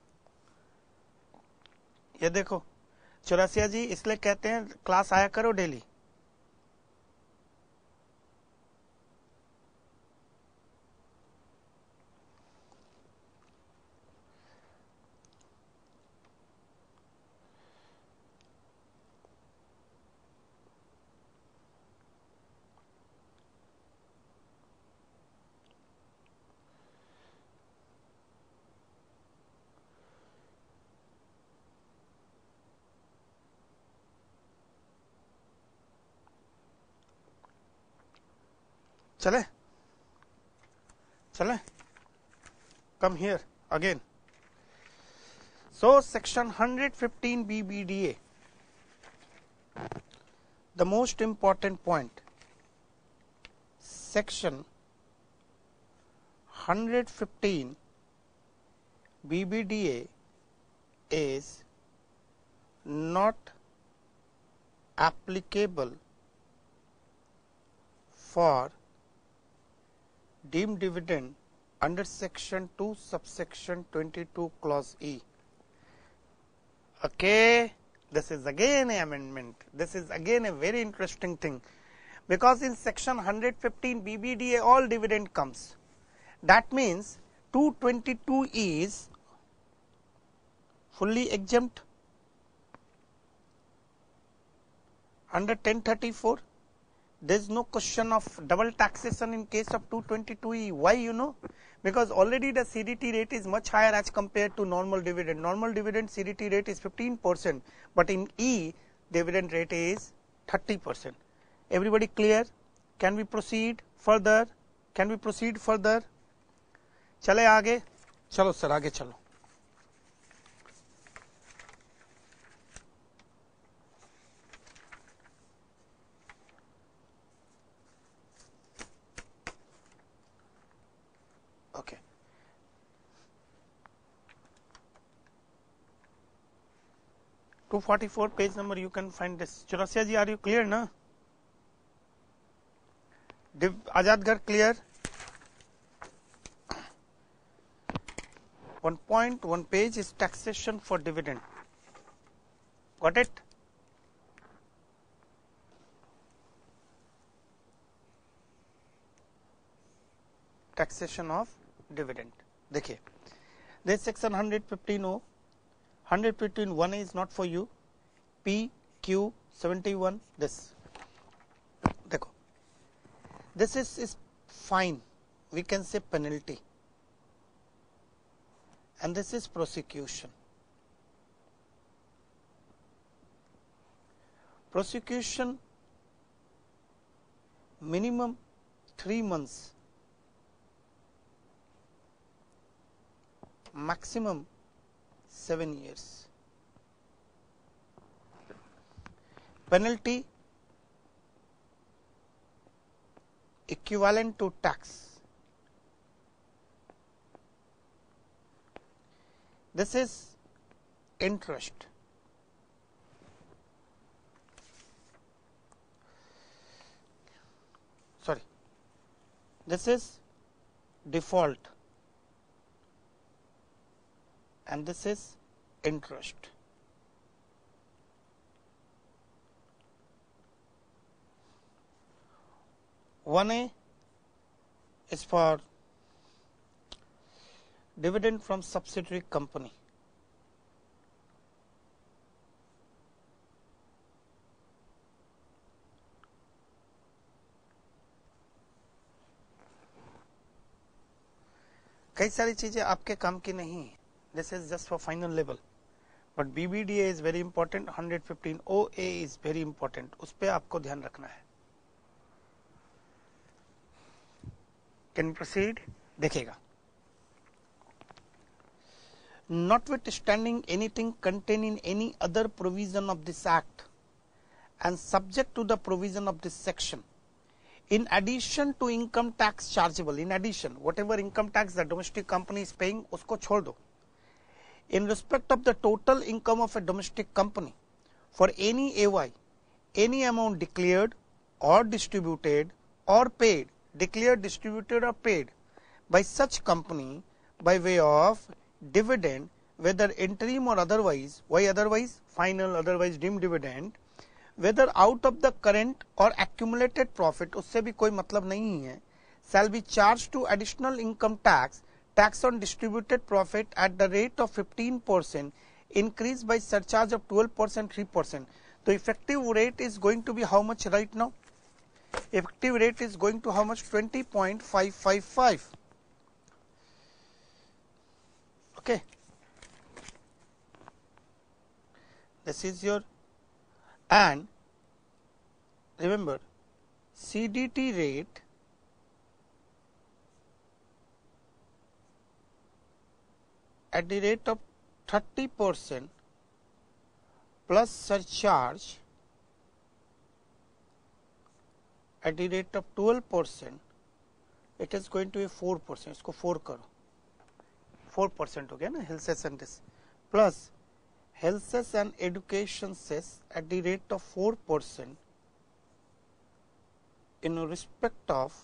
ये देखो चौरासिया जी, इसलिए कहते हैं क्लास आया करो डेली. चले चले come here again. So section one hundred fifteen B B D A, the most important point, section one hundred fifteen B B D A is not applicable for deemed dividend under section two subsection twenty-two clause E. Okay, this is again an amendment. This is again a very interesting thing, because in section one hundred fifteen B B D A all dividend comes. That means two twenty-two is fully exempt under ten thirty-four. There is no question of double taxation in case of two twenty-two E. Why? You know, because already the C D T rate is much higher as compared to normal dividend. Normal dividend C D T rate is fifteen percent, but in E dividend rate is thirty percent. Everybody clear? Can we proceed further? Can we proceed further? चले आगे, चलो sir आगे चलो. Okay. two forty-four page number you can find this. Chaurasia ji, are you clear na? Div Azadgar clear? One point one page is taxation for dividend. Got it? Taxation of dividend. देखिए, this section one fifteen O, one fifteen one A is not for you. P, Q, seventy-one, this. देखो, this is, is fine. We can say penalty. And this is prosecution. Prosecution minimum three months, maximum seven years. Penalty equivalent to tax. This is interest. Sorry, this is default and this is interest. one A is for dividend from subsidiary company. कई सारी चीजें आपके काम की नहीं है. This is just for final level. But B B D A is very important. one fifteen O A is very important. उस पे आपको ध्यान रखना है. Can we proceed? देखिएगा. Notwithstanding anything contained in any other provision of this act and subject to the provision of this section, in addition to income tax chargeable, in addition, whatever income tax the domestic company is paying, उसको छोड़ दो. In respect of the total income of a domestic company, for any A Y, any amount declared or distributed or paid, declared, distributed or paid by such company by way of dividend, whether interim or otherwise, why otherwise, final, otherwise deemed dividend, whether out of the current or accumulated profit, उससे भी कोई मतलब नहीं है, shall be charged to additional income tax, tax on distributed profit at the rate of fifteen percent, increased by surcharge of twelve percent, three percent. The effective rate is going to be how much right now? Effective rate is going to how much? twenty point five five five. Okay. This is your, and remember C D T rate at the rate of thirty percent plus surcharge at the rate of twelve percent, it is going to be four percent. इसको four करो, four percent हो गया ना health cess and this, plus health cess and education cess at the rate of four percent in respect of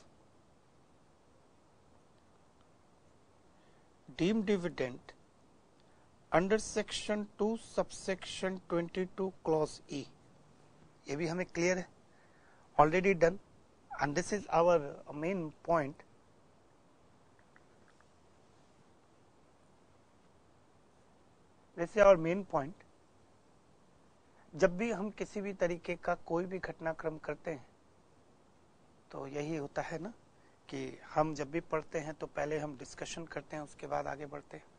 deemed dividend under section two subsection twenty-two clause E. ये भी हमें clear है, already done, and this is our main point. This is our main point. जब भी हम किसी भी तरीके का कोई भी घटनाक्रम करते हैं तो यही होता है ना कि हम जब भी पढ़ते हैं तो पहले हम डिस्कशन करते हैं, उसके बाद आगे बढ़ते हैं.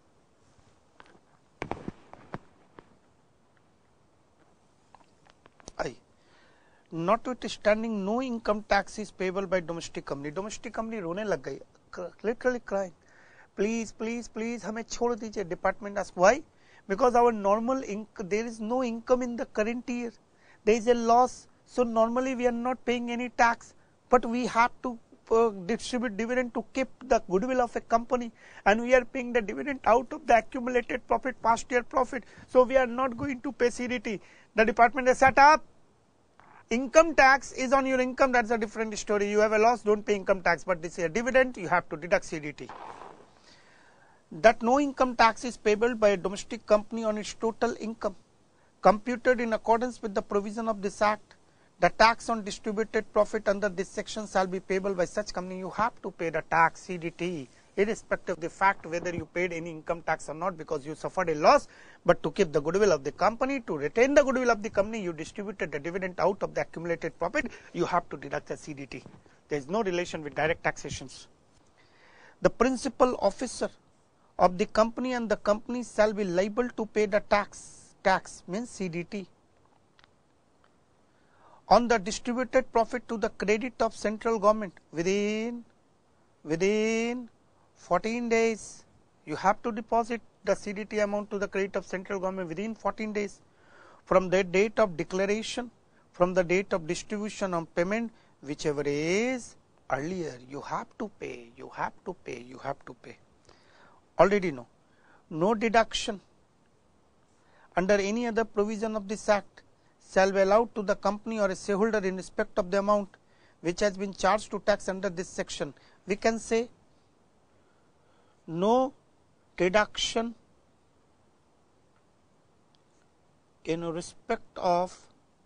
आई notwithstanding no income tax is payable by domestic company. Domestic company रोने लग गई, literally crying, please please please हमें छोड़ दीजिए. Department asked why? Because our normal income, there is no income in the current year, there is a loss, so normally we are not paying any tax, but we have to uh, distribute dividend to keep the goodwill of a company, and we are paying the dividend out of the accumulated profit, past year profit, so we are not going to pay C D T. The department has set up, income tax is on your income, that's a different story. You have a loss, don't pay income tax, but this is a dividend, you have to deduct C D T. That no income tax is payable by a domestic company on its total income, computed in accordance with the provision of this act. The tax on distributed profit under this section shall be payable by such company. You have to pay the tax, C D T, irrespective of the fact whether you paid any income tax or not, because you suffered a loss, but to keep the goodwill of the company, to retain the goodwill of the company, you distributed the dividend out of the accumulated profit, you have to deduct the C D T. There is no relation with direct taxations. The principal officer of the company and the company shall be liable to pay the tax, tax means C D T, on the distributed profit to the credit of central government within, within fourteen days. You have to deposit the C D T amount to the credit of central government within fourteen days from the date of declaration, from the date of distribution of payment, whichever is earlier. You have to pay, you have to pay, you have to pay. Already know, no deduction under any other provision of this act shall be allowed to the company or a shareholder in respect of the amount which has been charged to tax under this section. We can say no deduction in respect of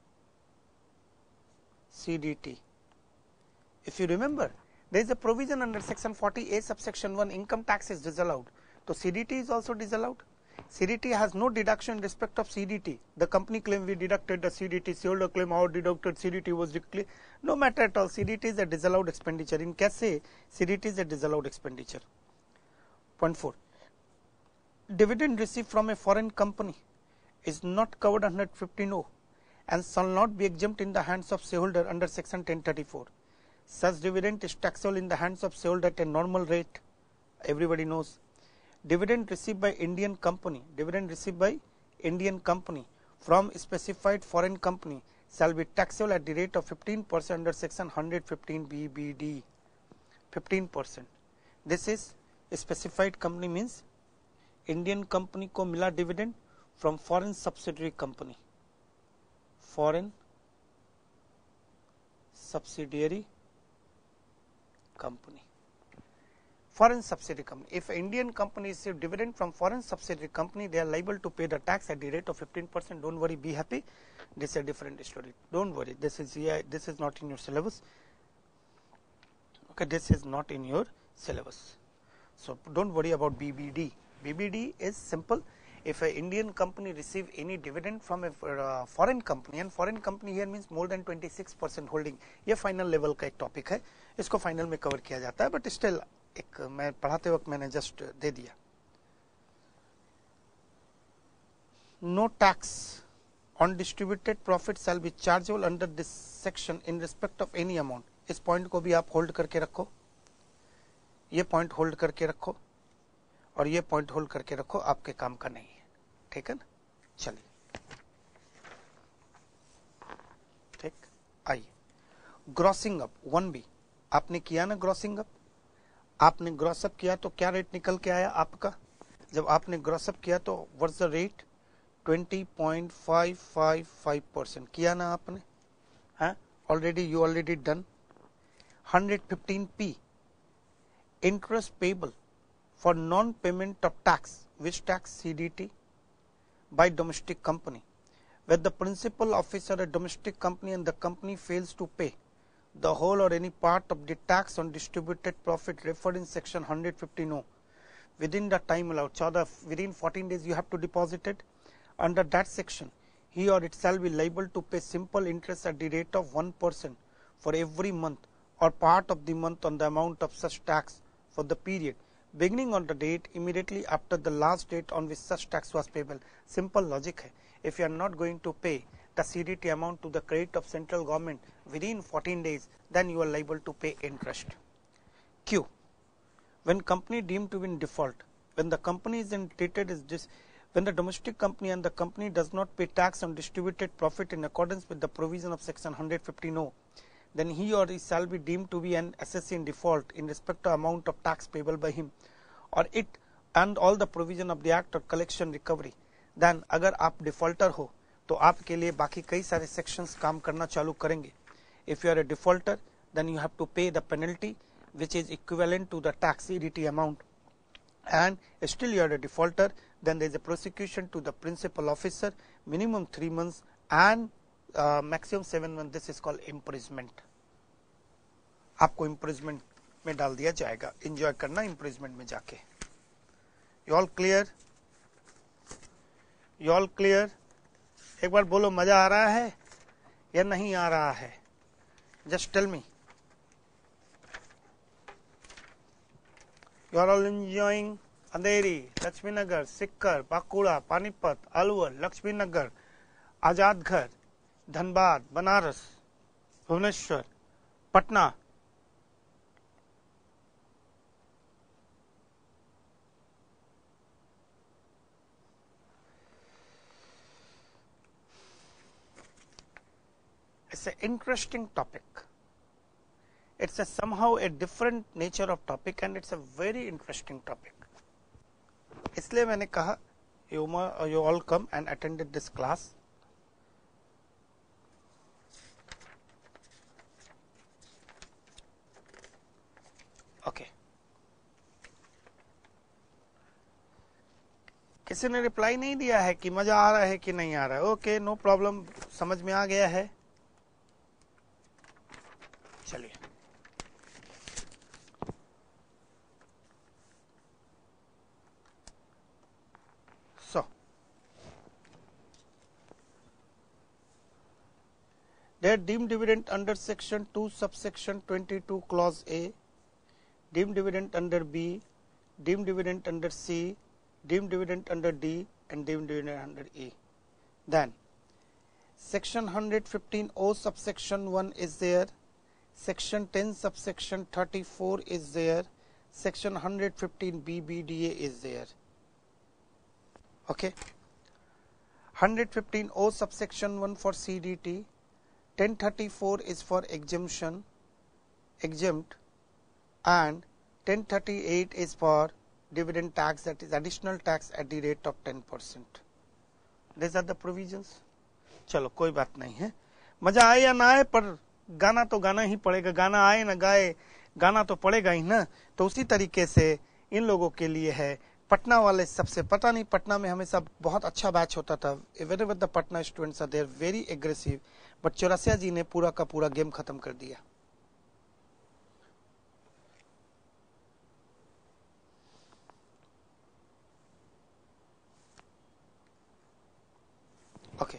C D T. If you remember, there is a provision under section forty A subsection one, income tax is disallowed. So C D T is also disallowed. C D T has no deduction in respect of C D T. The company claim we deducted the C D T, shareholder claim our deducted C D T was declared. No matter at all, C D T is a disallowed expenditure. In case say C D T is a disallowed expenditure. Point four. Dividend received from a foreign company is not covered under fifteen O and shall not be exempt in the hands of shareholder under section ten thirty-four. Such dividend is taxable in the hands of shareholder at a normal rate. Everybody knows. Dividend received by Indian company, dividend received by Indian company from specified foreign company shall be taxable at the rate of fifteen percent under section one hundred fifteen B B D. fifteen percent. This is a specified company, means Indian company को मिला dividend from foreign subsidiary company, foreign subsidiary company, foreign subsidiary company. If Indian company receive dividend from foreign subsidiary company, they are liable to pay the tax at the rate of fifteen percent. Don't worry, be happy. This is a different story. Don't worry. This is yeah, this is not in your syllabus. Okay, this is not in your syllabus. So don't worry about B B D. B B D is simple. If an Indian company receive any dividend from a uh, foreign company, and foreign company here means more than twenty-six percent holding, ये final level का एक topic है, इसको final में cover किया जाता है, but still एक मैं पढ़ाते वक्त मैंने just दे दिया. No tax on distributed profit shall be chargeable under this section in respect of any amount. इस point को भी आप hold करके रखो, ये point hold करके रखो और ये point hold करके रखो, आपके काम का नहीं है. ठीक है ना? चलिए ठीक. आइए ग्रॉसिंग अप वन बी आपने किया ना. ग्रॉसिंग अप आपने ग्रॉस अप किया तो क्या रेट निकल के आया आपका? जब आपने ग्रॉस अप किया तो what's the rate? Twenty point five five five percent किया ना आपने. हाँ, already you already done. One hundred fifteen P interest payable for non-payment of tax, which tax? C D T, by domestic company, where the principal officer a domestic company and the company fails to pay the whole or any part of the tax on distributed profit referred in section one hundred fifteen O within the time allowed. So within fourteen days you have to deposit it. Under that section, he or it shall be liable to pay simple interest at the rate of one percent for every month or part of the month on the amount of such tax for the period beginning on the date immediately after the last date on which such tax was payable. Simple logic है. If you are not going to pay, the C D T amount to the credit of central government within fourteen days, then you are liable to pay interest. Q. When company deemed to be in default, when the company is in treated as this, when the domestic company and the company does not pay tax on distributed profit in accordance with the provision of section one fifteen O, then he or he shall be deemed to be an assessee in default in respect to amount of tax payable by him or it and all the provision of the act of collection recovery. Then अगर आप defaulter हो तो आपके लिए बाकी कई सारे sections काम करना चालू करेंगे. If you are a defaulter, then you have to pay the penalty which is equivalent to the tax C D T amount, and still you are a defaulter, then there is a prosecution to the principal officer, minimum three months and uh, maximum seven months. This is called imprisonment. आपको imprisonment में डाल दिया जाएगा. Enjoy करना imprisonment में जाके. You all clear? You all clear? एक बार बोलो मजा आ रहा है या नहीं आ रहा है? Just tell me. You are all enjoying Andheri, Laxmi Nagar, Sikar, Bankura, Panipat, Alwar, Laxmi Nagar, आजादघर, Dhanbad, Banaras, Bhubaneswar, Patna. It's an interesting topic. It's a somehow a different nature of topic and it's a very interesting topic. इसलिए मैंने कहा you you all come and attended this class. Okay. किसी ने reply नहीं दिया है कि मजा आ रहा है कि नहीं आ रहा है. ओके, नो प्रॉब्लम, समझ में आ गया है. चलिए so their deemed dividend under section two subsection twenty-two clause A, deemed dividend under B, deemed dividend under C, deemed dividend under D and deemed dividend under E. Then section one fifteen O subsection one is there. Section ten subsection thirty-four is there. Section one fifteen B B D A is there. Okay. one fifteen O subsection one for C D T. ten thirty-four is for exemption, exempt, and ten thirty-eight is for dividend tax, that is additional tax at the rate of ten percent. These are the provisions. चलो कोई बात नहीं है. मजा आए या ना आए पर गाना तो गाना ही पड़ेगा. गाना आए ना गाए, गाना तो पड़ेगा ही ना. तो उसी तरीके से इन लोगों के लिए है. पटना वाले सबसे, पता नहीं पटना में हमेशा बहुत अच्छा बैच होता था. wherever the Patna students are there very aggressive, but Chaurasia जी ने पूरा का पूरा गेम खत्म कर दिया. Okay.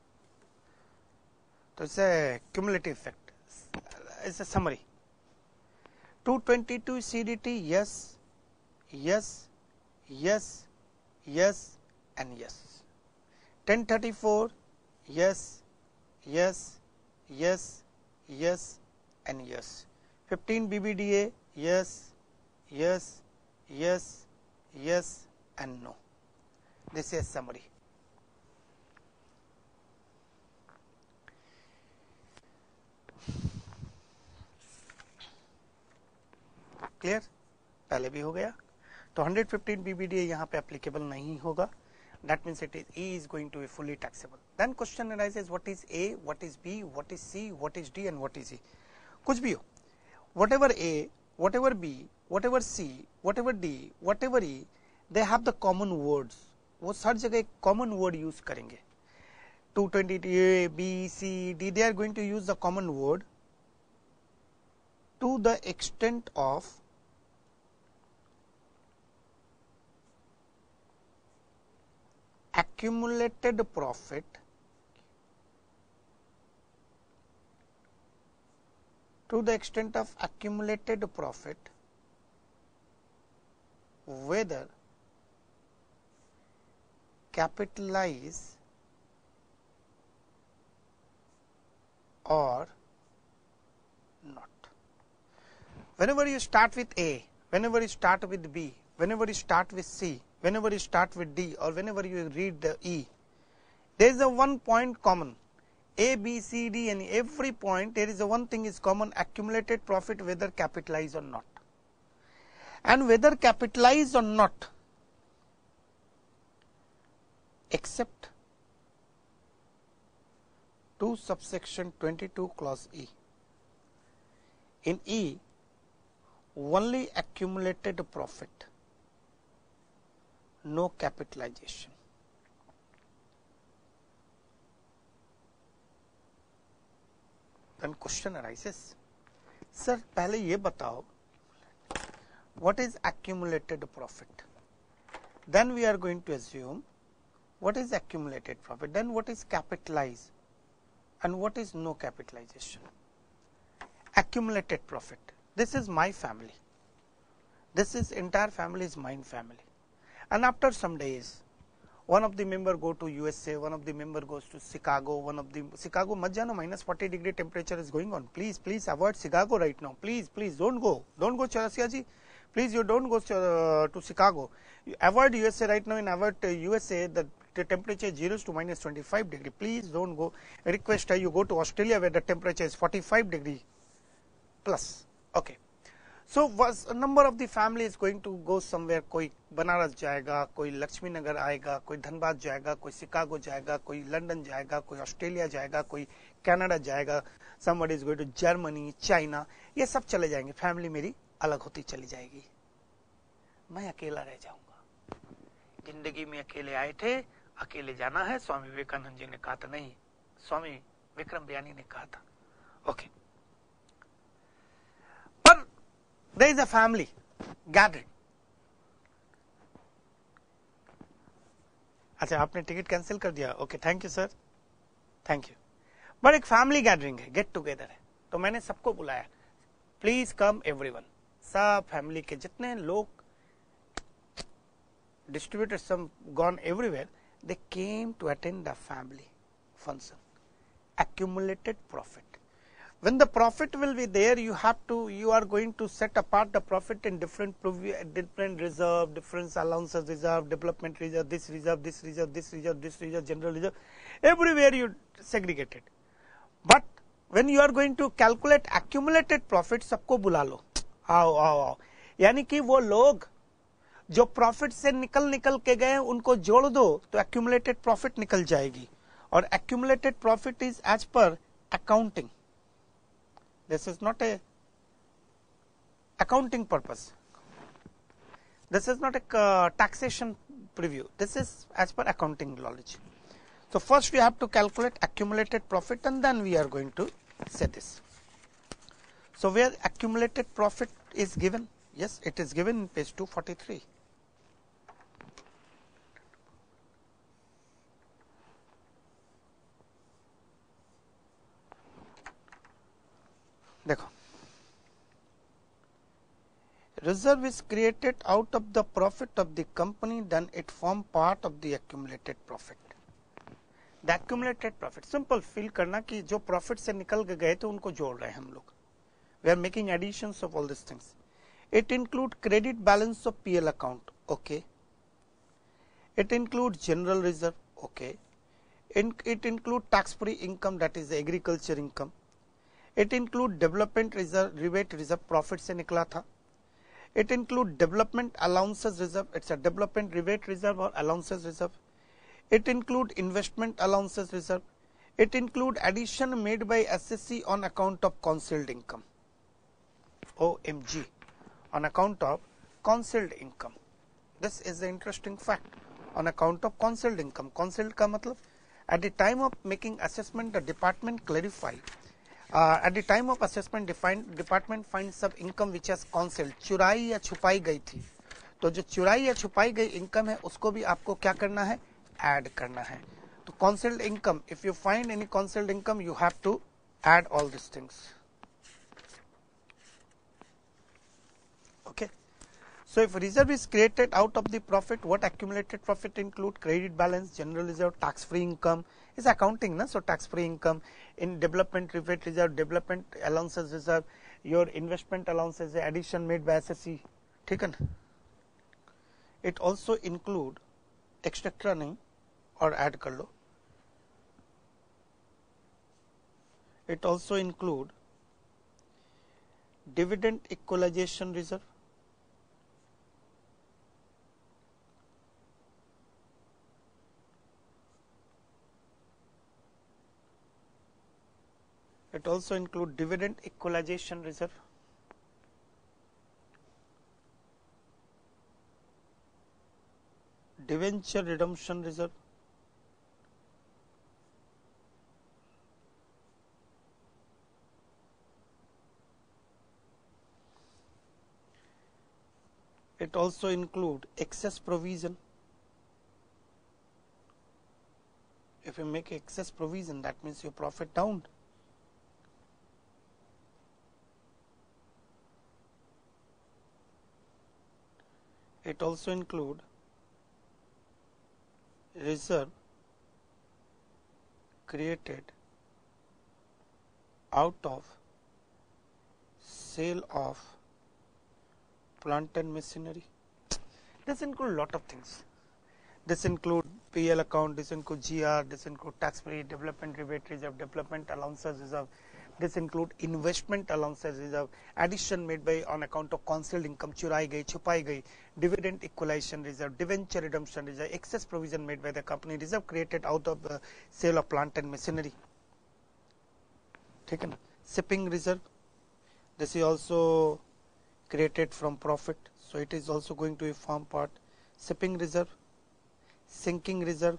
So it's a cumulative effect. It's a summary. two twenty-two C D T, yes, yes, yes, yes, and yes. ten thirty-four, yes, yes, yes, yes, and yes. fifteen B B D A, yes, yes, yes, yes, and no. This is summary. Clear? पहले भी हो गया. तो one fifteen B B D A यहाँ पे applicable नहीं होगा. That means it is E is going to be fully taxable. Then question arises, what is A, what is B, what is C, what is D and what is E? कुछ भी हो, whatever A, whatever B, whatever C, whatever D, whatever E, they have the common words. वो हर जगह एक common word use करेंगे. two twenty A, B, C, D, they are going to use the common word to the extent of accumulated profit to the extent of accumulated profit whether capitalize or not. Whenever you start with A, whenever you start with B, whenever you start with C, whenever you start with D, or whenever you read the E, there is a one point common. A, B, C, D, and every point there is a one thing is common: accumulated profit, whether capitalized or not. And whether capitalized or not, except to subsection twenty-two clause E. In E, only accumulated profit, no capitalization. Then question arises, sir, पहले ये बताओ, what is accumulated profit? Then we are going to assume what is accumulated profit, then what is capitalized, and what is no capitalization. Accumulated profit, this is my family, this is entire family is mine family, and after some days one of the member go to U S A, one of the member goes to Chicago, one of the Chicago mat jana, minus forty degree temperature is going on, please please avoid Chicago right now, please please don't go, don't go Chaurasia ji, please you don't go uh, to Chicago, you avoid U S A right now. In avoid uh, U S A, the, the temperature is zero to minus twenty-five degree, please don't go. I request uh, you go to Australia where the temperature is forty-five degree plus. Okay, so was a number of the family is going to go somewhere, कोई बनारस जाएगा, कोई लक्ष्मी नगर आएगा, कोई धनबाद जाएगा, कोई Chicago जाएगा, कोई London जाएगा, कोई ऑस्ट्रेलिया जाएगा, कोई कनाडा जाएगा, somebody is going to Germany, China, ये सब चले जाएंगे, फैमिली मेरी अलग होती चली जाएगी, मैं अकेला रह जाऊंगा। जिंदगी में अकेले आए थे, अकेले जाना है, स्वामी विवेकानंद जी ने कहा था, नहीं, स्वामी विक्रम बियानी ने कहा था। ओके, पर there is a family gathered. अच्छा, आपने टिकट कैंसिल कर दिया, okay, thank you sir, thank you. But एक फैमिली गैदरिंग है, गेट टुगेदर है, तो मैंने सबको बुलाया, प्लीज कम एवरीवन, सब फैमिली के जितने लोग, distributed some gone everywhere, they came to attend the family function. Accumulated profit, when the profit will be there, you have to, you are going to set apart the profit in different different reserve, different allowances reserve, development reserve, this reserve, this reserve, this reserve, this reserve, general reserve, everywhere you segregate it. But when you are going to calculate accumulated profit, सबको बुला लो, आओ आओ आओ, यानी कि वो लोग जो प्रॉफिट से निकल निकल के गए उनको जोड़ दो तो accumulated profit निकल जाएगी, और accumulated profit is as per accounting. This is not a accounting purpose. This is not a uh, taxation preview. This is as per accounting knowledge. So first we have to calculate accumulated profit, and then we are going to say this. So where accumulated profit is given, yes, it is given in page two forty-three. देखो, reserve is created out of the profit of the company, then it form part of the accumulated profit. The accumulated profit, simple feel करना कि जो profit से निकल के गए थे उनको जोड़ रहे हैं हम लोग. We are making additions of all these things. It include credit balance of P L account, okay. It includes general reserve, okay. In, it include tax free income, that is the agriculture income. It include development reserve, rebate reserve, profit से निकला था. It include development allowances reserve, it's a development rebate reserve or allowances reserve. It include investment allowances reserve. It include addition made by S S C on account of concealed income, O M G, on account of concealed income. This is the interesting fact, on account of concealed income. Concealed का मतलब, at the time of making assessment the department clarify. Uh, at the time of assessment, defined department finds some income which has concealed, चुराई या छुपाई गई थी, तो जो चुराई या छुपाई गई इनकम है उसको भी आपको क्या करना है, ऐड करना है. तो concealed income, if you find any concealed income, you have to add all these things. Okay, So if reserve is created out of the profit, what accumulated profit include? Credit balance, general reserve, tax free income is accounting, na? So tax free income. In development rebate reserve, development allowances reserve, your investment allowances addition made by S S C, ठीक है ना? It also include extra नहीं और add कर लो. It also include dividend equalization reserve, it also include dividend equalization reserve, debenture redemption reserve, it also include excess provision. If you make excess provision, that means your profit down. It also include reserve created out of sale of plant and machinery. This include lot of things. This include P L account, this include G R, this include tax free, development rebate reserve, development allowances reserve, this include investment allowances reserve, addition made by on account of concealed income, चुराई गई, छुपाई गई, dividend equalization reserve, debenture redemption reserve, excess provision made by the company, reserve created out of the sale of plant and machinery. ठीक है ना? Shipping reserve, this is also created from profit, so it is also going to form part. Shipping reserve, sinking reserve.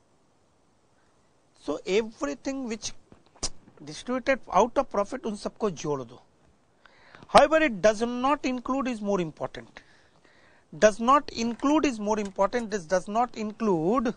So everything which distributed out of profit उन सबको जोड़ दो. However, it does not include is more important. Does not include is more important. This does not include.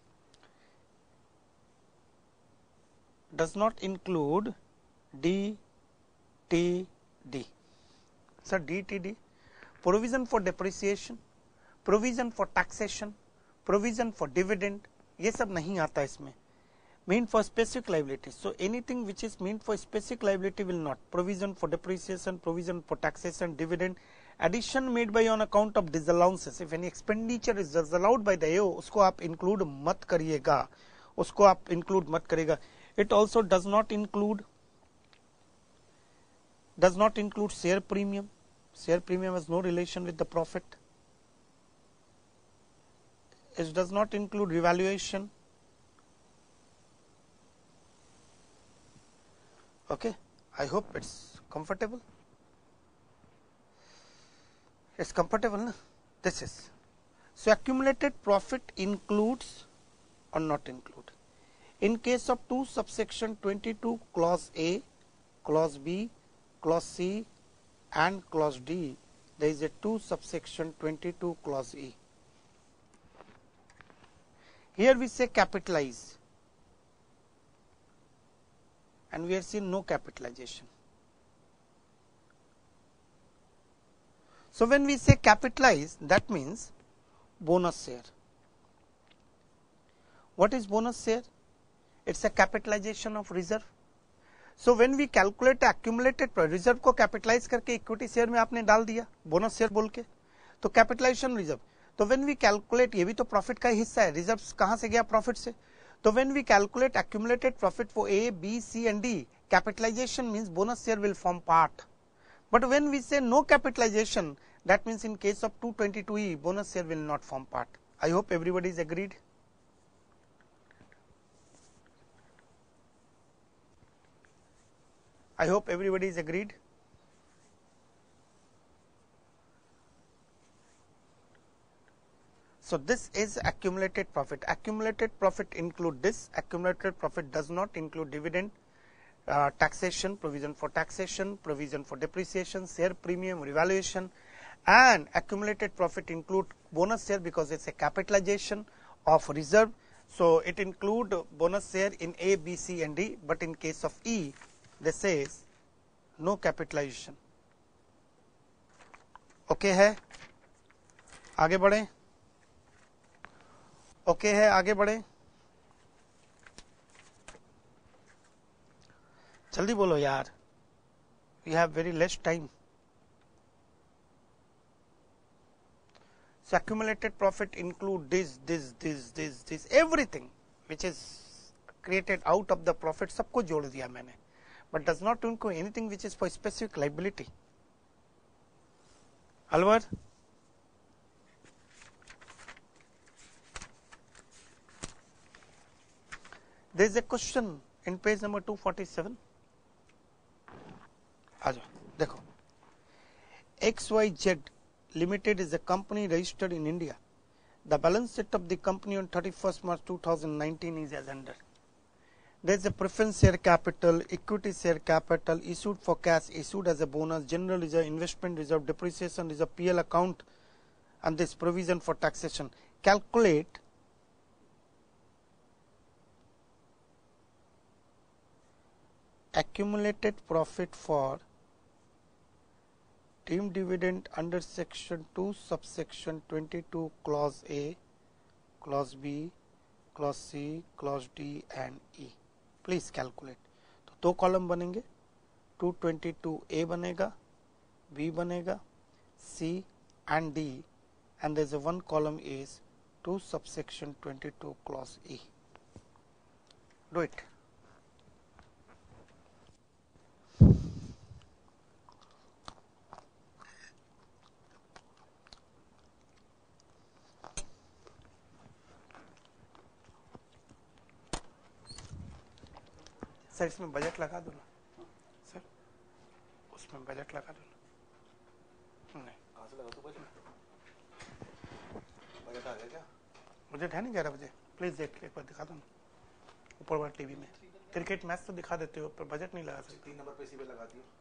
Does not include D T D. Sir, D T D. Provision for depreciation, provision for taxation, provision for dividend. ये सब नहीं आता इसमें. Meant for specific liability. So anything which is meant for specific liability will not. Provision for depreciation, provision for taxation, dividend, addition made by on account of disallowances. If any expenditure is disallowed by the A O, उसको आप include मत करिएगा. उसको आप include मत करिएगा. It also does not include does not include share premium. Share premium has no relation with the profit. It does not include revaluation. Okay, I hope it's comfortable. It's comfortable, na? This is. So accumulated profit includes or not include. In case of two subsection twenty-two clause A, clause B, clause C and clause D, there is a two subsection twenty-two clause E. Here we say capitalize, and we are seeing no capitalization. So when we say capitalize, that means bonus share. What is bonus share? It's a capitalization of reserve. So when we calculate accumulated reserve को capitalize करके equity share में आपने डाल दिया bonus share बोल के, तो capitalization reserve. तो when we calculate, ये भी तो profit का ही हिस्सा है, reserves कहाँ से गया profit से? So when we calculate accumulated profit for A, B, C and D, capitalization means bonus share will form part. But when we say no capitalization, that means in case of two twenty-two E, bonus share will not form part. I hope everybody is agreed. I hope everybody is agreed. So this is accumulated profit. Accumulated profit include this. Accumulated profit does not include dividend, uh, taxation, provision for taxation, provision for depreciation, share premium, revaluation, and accumulated profit include bonus share because it's a capitalization of reserve. So it include bonus share in A, B, C and D, but in case of E, this says no capitalization. Okay hai? आगे बढ़े, okay है, आगे बढ़े, जल्दी बोलो यार, we have very less time. So accumulated profit include this, this, this, this, this, everything which is created out of the profit, सबको जोड़ दिया मैंने, but does not include anything which is for specific liability. Alvar, there is a question in page number two forty-seven. आ जाओ, देखो, X Y Z Limited is a company registered in India. The balance sheet of the company on thirty-first March two thousand nineteen is as under. There is a preference share capital, equity share capital, issued for cash, issued as a bonus, general reserve, investment reserve, depreciation reserve, P L account, and this provision for taxation. Calculate accumulated profit for deemed dividend under section two subsection twenty-two clause A, clause B, clause C, clause D and E. Please calculate. तो दो column बनेंगे, two twenty-two A बनेगा, B बनेगा, C and D, and there is a one column is two subsection twenty-two clause E. Do it. Sir इसमें budget लगा दो ना, sir उसमें बजट लगा दो ना. नहीं कहाँ से लगा तू बजट? बजट आ गया क्या? बजट है नहीं ग्यारह बजे. प्लीज देख एक बार दिखा दो ना ऊपर वाला टीवी में. क्रिकेट मैच तो दिखा देते हो पर बजट नहीं लगा सकते. तीन नंबर पे सीबे लगाती हो.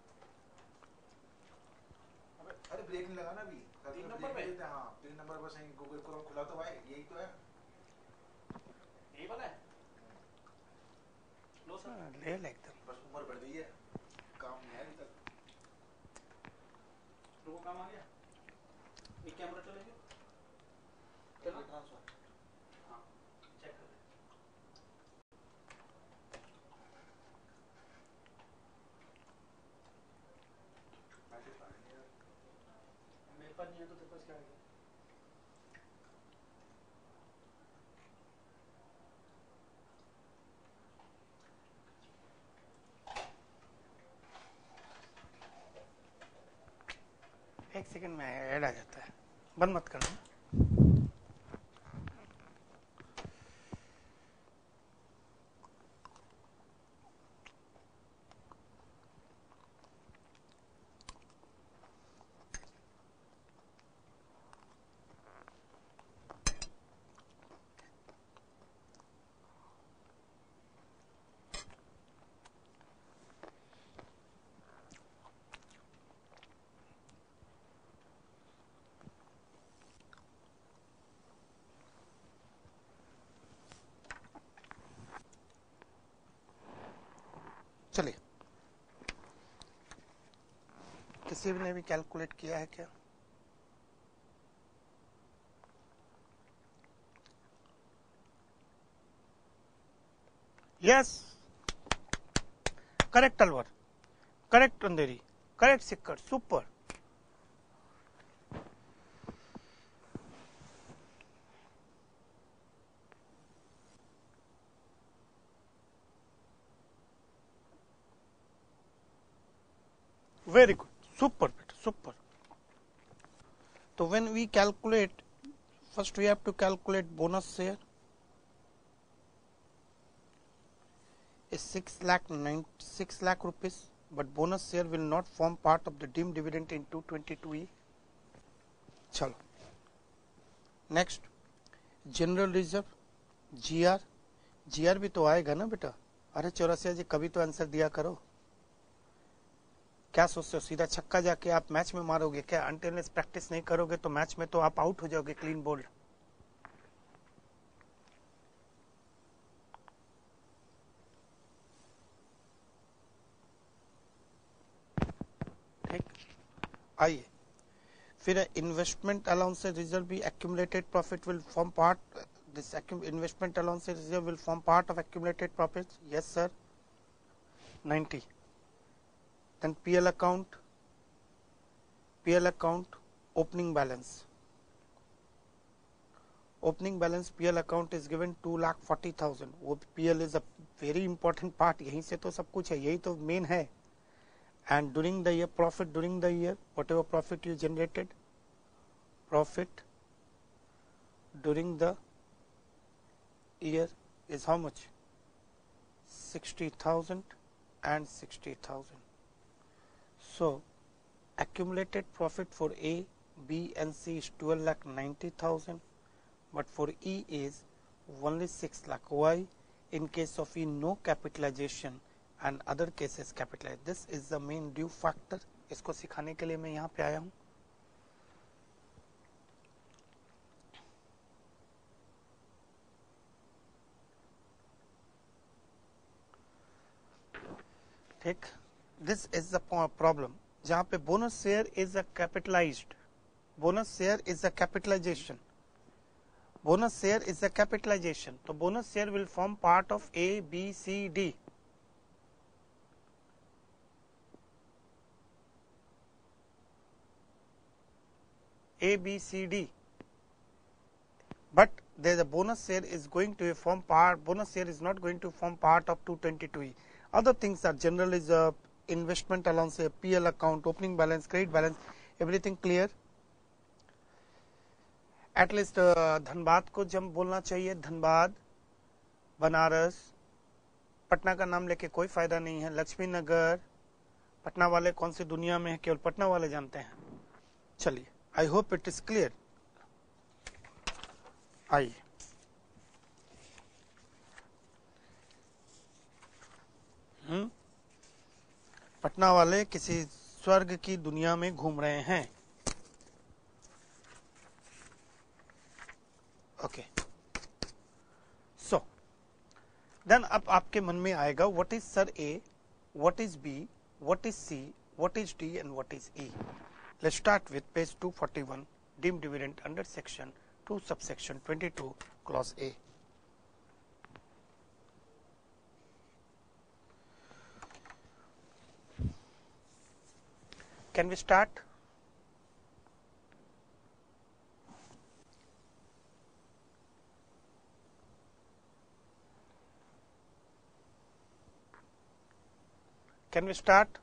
अरे ब्रेक नहीं लगा ना अभी. तीन नंबर पे? हाँ तीन नंबर पर सही गूगल क्रोम खुला तो भाई यही तो है. यही वाला है. लो सर ले ले एकदम. बस उम्र बढ़ गई है, काम नहीं है अभी तक. तो वो काम आ गया. एक कैमरा चलेगा. चलो ट्रांसफर. हाँ चेक कर ले. मेरे पास नहीं है तो तेरे पास क्या है? एक सेकंड में ऐड आ जाता है, बंद मत करना. चलिए, किसी ने भी कैलकुलेट किया है क्या? Yes, correct Alwar, correct Andheri, correct Sikar, super. Very good, super, super. So when we calculate, first we have to calculate bonus share is six lakh nine six lakh rupees, but bonus share will not form part of the deemed dividend in two twenty-two E. चलो, next general reserve G R, G R भी तो आएगा ना बेटा. अरे चौरासिया जी कभी तो answer दिया करो. क्या सोचते हो सीधा छक्का जाके आप मैच में मारोगे क्या? अनटिल प्रैक्टिस नहीं करोगे तो मैच में तो आप आउट हो जाओगे क्लीन बोल्ड. ठीक, आइए फिर इन्वेस्टमेंट अलाउंस रिजर्व भी accumulated profit will form part, this investment allowance reserve will form part of accumulated profits. Yes sir. ninety. Then P L account, P L account opening balance. Opening balance P L account is given two lakh forty thousand. वो P L is a very important part. यहीं से तो सब कुछ है, यही तो main है. And during the year, profit during the year, whatever profit you generated, profit during the year is how much? sixty thousand and sixty thousand. So accumulated profit for A, B and C is twelve lakh ninety thousand, but for E is only six lakh. Why? In case of E, no capitalization and other cases capitalized. This is the main due factor. इसको सिखाने के लिए मैं यहाँ पे आया हूँ. ठीक, this is the problem. जहाँ पे bonus share is a capitalized, bonus share is a capitalization, bonus share is a capitalization. तो bonus share will form part of A, B, C, D. A, B, C, D, but there the bonus share is going to form part, bonus share is not going to form part of two twenty-two E. Other things are general is a investment allowance, a P L account, opening balance, credit balance, everything clear. At least uh, Dhanbad को जब बोलना चाहिए, धनबाद, बनारस, पटना का नाम लेके कोई फायदा नहीं है. लक्ष्मी नगर, पटना वाले कौन सी दुनिया में है, केवल पटना वाले जानते हैं. चलिए, I hope it is clear. आइए, हम्म पटना वाले किसी स्वर्ग की दुनिया में घूम रहे हैं. ओके, सो देन अब आपके मन में आएगा what is sir A, what is B, what is C, what is D and what is E. Let's start with page two forty-one, deemed dividend under section two subsection twenty-two clause A. Can we start? Can we start?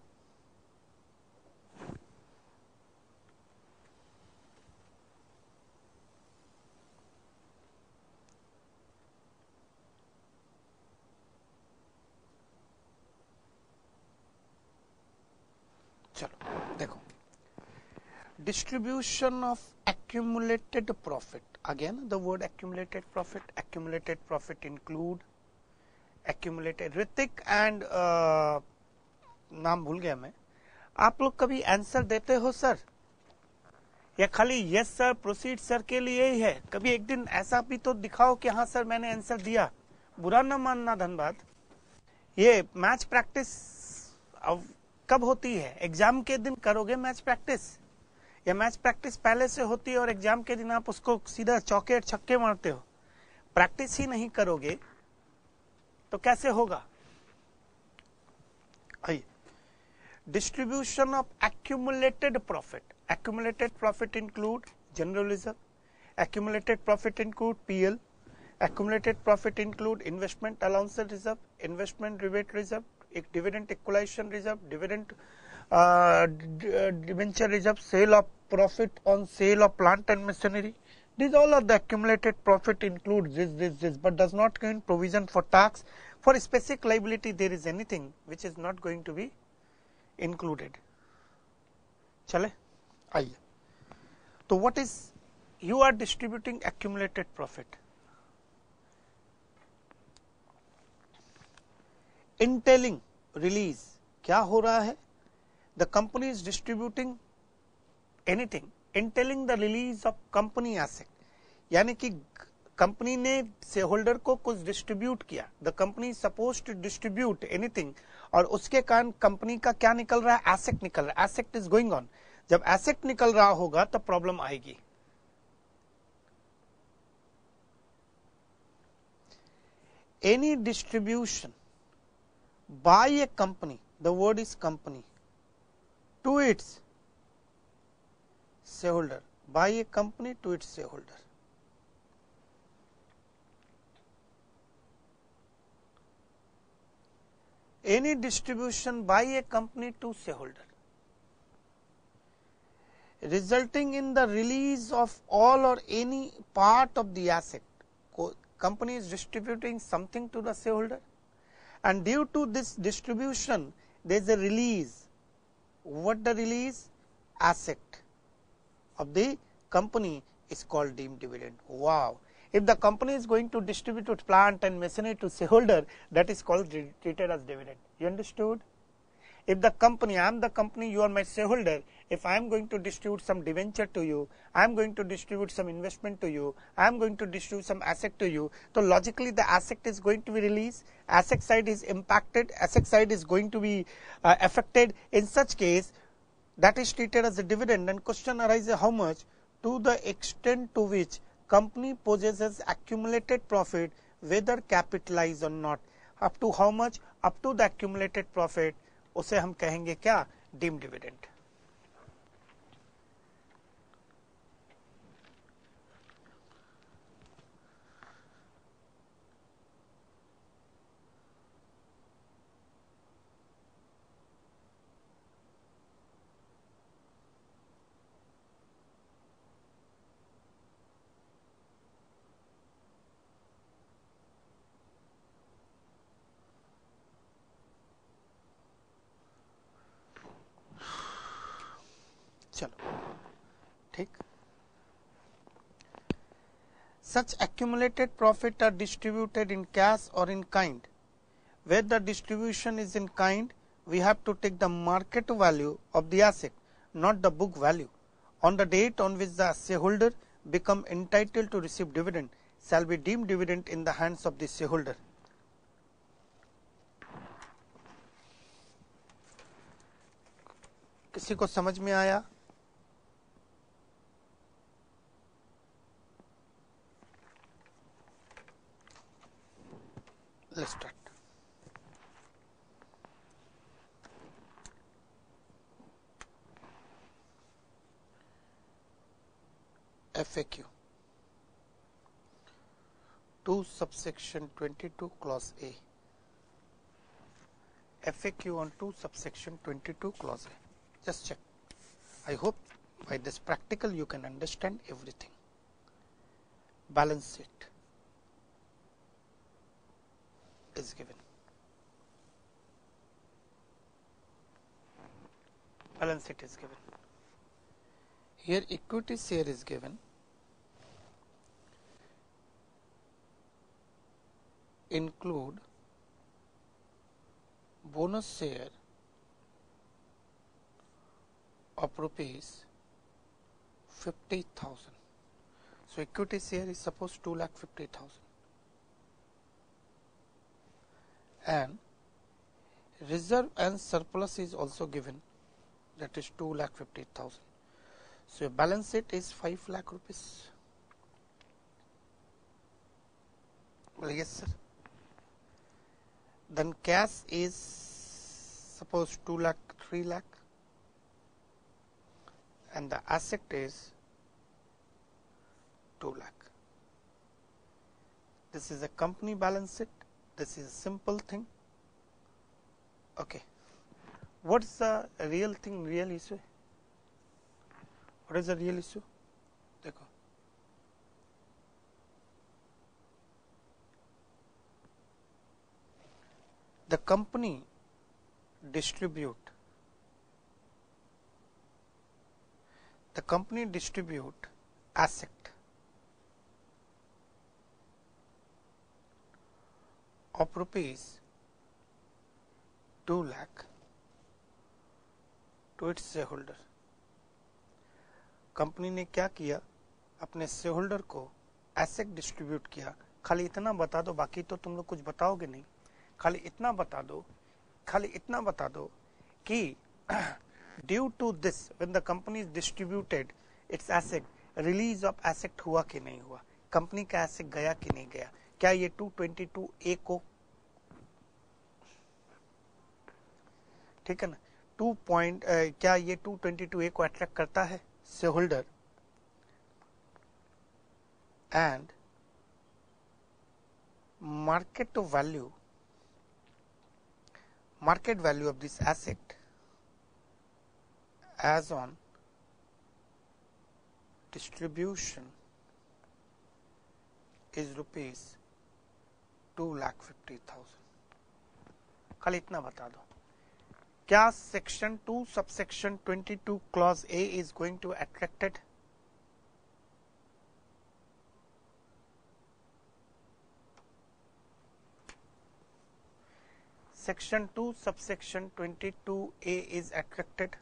चलो देखो, distribution of accumulated profit. Again the word accumulated profit. Accumulated profit include accumulated. Hrithik and uh, नाम भूल गया मैं. आप लोग कभी answer देते हो सर, या खाली यस सर प्रोसीड सर के लिए ही है? कभी एक दिन ऐसा भी तो दिखाओ कि हाँ सर मैंने आंसर दिया. बुरा न मानना धनबाद. ये मैच प्रैक्टिस अब कब होती है? एग्जाम के दिन करोगे मैच प्रैक्टिस, या मैच प्रैक्टिस पहले से होती है और एग्जाम के दिन आप उसको सीधा चौके छक्के मारते हो? प्रैक्टिस ही नहीं करोगे तो कैसे होगा? आइए, distribution of accumulated profit. Accumulated profit include general reserve, accumulated profit include PL, accumulated profit include investment allowance reserve, investment rebate reserve, dividend equalization reserve, dividend uh, debenture reserve, sale of profit on sale of plant and machinery. These all are the accumulated profit includes this, this, this, but does not contain provision for tax. For specific liability, there is anything which is not going to be included. चले आइए, तो what is, you are distributing accumulated profit. Entailing release क्या हो रहा है? The company is distributing anything, entailing the release of company asset. यानी कि company ने शेयर होल्डर को कुछ डिस्ट्रीब्यूट किया. The company suppose to distribute anything, और उसके कारण कंपनी का क्या निकल रहा है? एसेट निकल रहा है. Asset is going on. जब एसेट निकल रहा होगा तब प्रॉब्लम आएगी। Any distribution by a company, the word is company, to its shareholder, by a company to its shareholder. Any distribution by a company to shareholder resulting in the release of all or any part of the asset. Company is distributing something to the shareholder, and due to this distribution there is a release. What the release? Asset of the company is called deemed dividend. Wow! If the company is going to distribute its plant and machinery to shareholder, that is called treated as dividend. You understood? If the company, I am the company, you are my shareholder, if I am going to distribute some debenture to you, I am going to distribute some investment to you, I am going to distribute some asset to you, so logically the asset is going to be released, asset side is impacted, asset side is going to be uh, affected. In such case, that is treated as a dividend, and question arises how much? To the extent to which company possesses accumulated profit, whether capitalized or not. Up to how much? Up to the accumulated profit, उसे हम कहेंगे क्या? Deemed dividend. चलो ठीक. Such accumulated profit are distributed in cash or in kind. Where the distribution is in kind, we have to take the market value of the asset, not the book value. On the date on which the shareholder become entitled to receive dividend, shall be deemed dividend in the hands of the shareholder. किसी को समझ में आया? Let's start. F A Q two subsection twenty-two clause A. F A Q on two subsection twenty-two clause A. Just check. I hope by this practical you can understand everything. Balance sheet is given. Balance sheet is given. Here equity share is given. Include bonus share of rupees fifty thousand. So equity share is supposed two lakh fifty thousand. And reserve and surplus is also given, that is two lakh fifty thousand. So balance sheet is five lakh rupees. Well, yes sir. Then cash is suppose two lakh, three lakh, and the asset is two lakh. This is a company balance sheet. This is a simple thing. Okay. What is the real thing, real issue? What is the real issue? देखो. The company distribute the company distribute asset of rupees two lakh to its shareholder. Company ने क्या किया? अपने shareholder को asset distribute किया. खाली इतना बता दो, बाकी तो तुम लोग कुछ बताओगे नहीं. खाली इतना बता दो, खाली इतना बता दो कि due to this when the company is distributed its asset, release of asset हुआ कि नहीं हुआ, कंपनी का एसेट गया कि नहीं गया, क्या ये टू ट्वेंटी टू ए को, ठीक है ना, टू पॉइंट क्या ये टू ट्वेंटी टू ए को अट्रैक्ट करता है share holder, and market value market value of this asset as on distribution is rupees two lakh fifty thousand। कल इतना बता दो, क्या section two subsection twenty two clause A is going to attracted, section two subsection twenty-two A is attracted,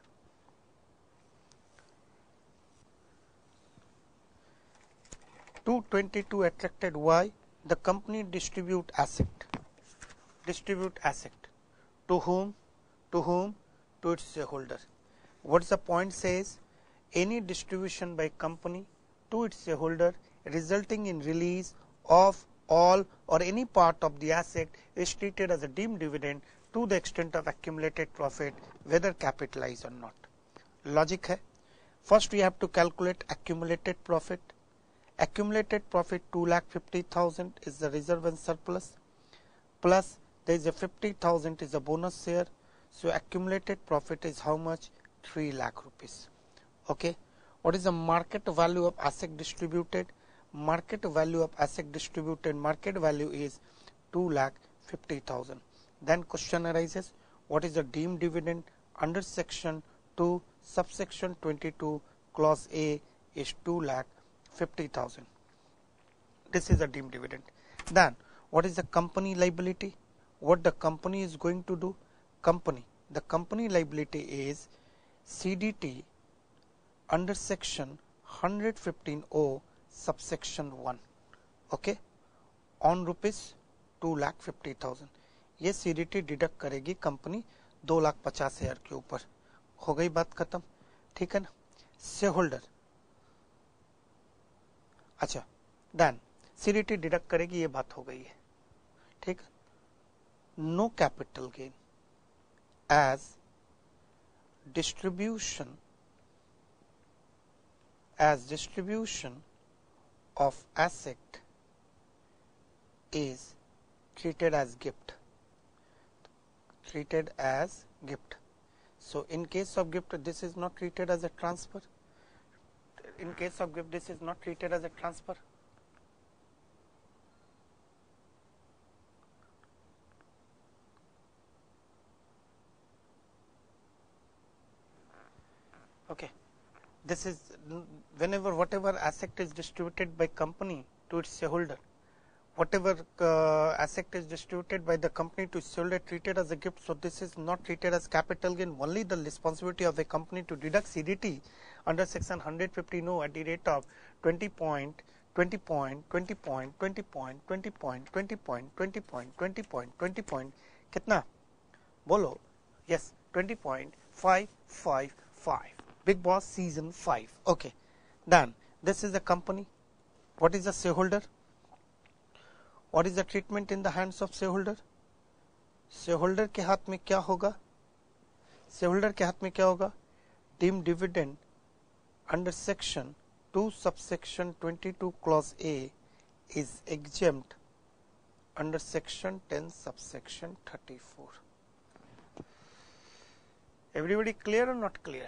two twenty-two attracted, why, the company distribute asset, distribute asset to whom, to whom, to its shareholder. What's the point says, any distribution by company to its shareholder resulting in release of all or any part of the asset is treated as a deemed dividend to the extent of accumulated profit whether capitalized or not. Logic है, first we have to calculate accumulated profit. Accumulated profit two lakh fifty thousand is the reserve and surplus, plus there is a fifty thousand is a bonus share, so accumulated profit is how much, three lakh rupees. Okay, what is the market value of asset distributed, market value of asset distributed, market value is two lakh fifty thousand. Then question arises, what is the deemed dividend under section two subsection twenty-two clause A is two lakh fifty thousand. This is the deemed dividend. Then what is the company liability, what the company is going to do, company, the company liability is C D T under section one fifteen O subsection one, okay, on rupees two lakh fifty thousand. ये CDT deduct करेगी company दो लाख पचास हजार के ऊपर, हो गई बात खत्म, ठीक है ना। शेयर होल्डर, अच्छा डन, सीडीटी डिडक्ट करेगी, ये बात हो गई है, ठीक। No capital gain as distribution, as distribution of asset is treated as gift, treated as gift. So in case of gift this is not treated as a transfer, in case of gift this is not treated as a transfer. Okay, this is whenever whatever asset is distributed by company to its shareholder, whatever uh, asset is distributed by the company to its shareholder treated as a gift, so this is not treated as capital gain. Only the responsibility of the company to deduct C D T under section one fifteen O at the rate of twenty point, twenty point, twenty point, twenty point, twenty point, twenty point, twenty point, twenty point, twenty point, कितना बोलो, yes, twenty point five five five. Big Boss season five. Okay, done. This is the company. What is the shareholder? What is the treatment in the hands of shareholder? Shareholder के हाथ में क्या होगा? Shareholder के हाथ में क्या होगा? Deemed dividend under section two subsection twenty-two clause A is exempt under section ten subsection thirty-four. Everybody clear or not clear?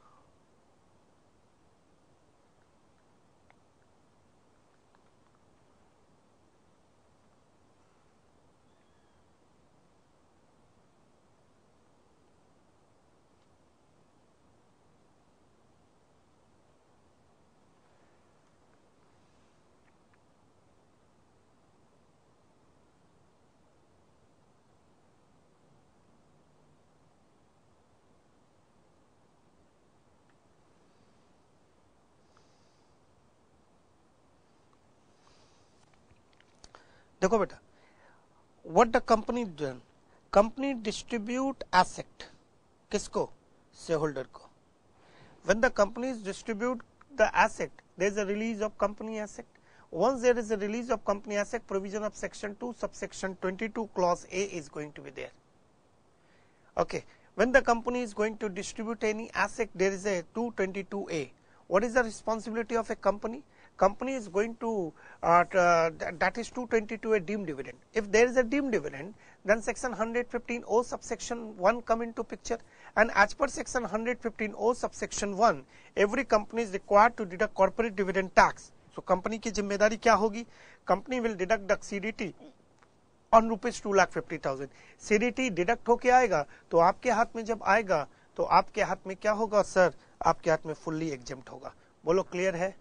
देखो बेटा, what the company done, company distribute asset, किसको, shareholder को. When the companies distribute the asset, there is a release of company asset. Once there is a release of company asset, provision of section two subsection twenty-two clause A is going to be there. Okay. When the company is going to distribute any asset, there is a two twenty-two A. What is the responsibility of a company? Company is going to uh, uh, that is two twenty-two A deemed dividend. If there is a deemed dividend, then section one fifteen O subsection one come into picture, and as per section one fifteen O subsection one, every company is required to deduct corporate dividend tax. So company की जिम्मेदारी क्या होगी? Company will deduct the C D T on rupees two lakh fifty thousand. C D T deduct होके आएगा तो आपके हाथ में जब आएगा तो आपके हाथ में क्या होगा सर? आपके हाथ में फुल्ली एग्जेम्प्ट होगा. बोलो क्लियर है?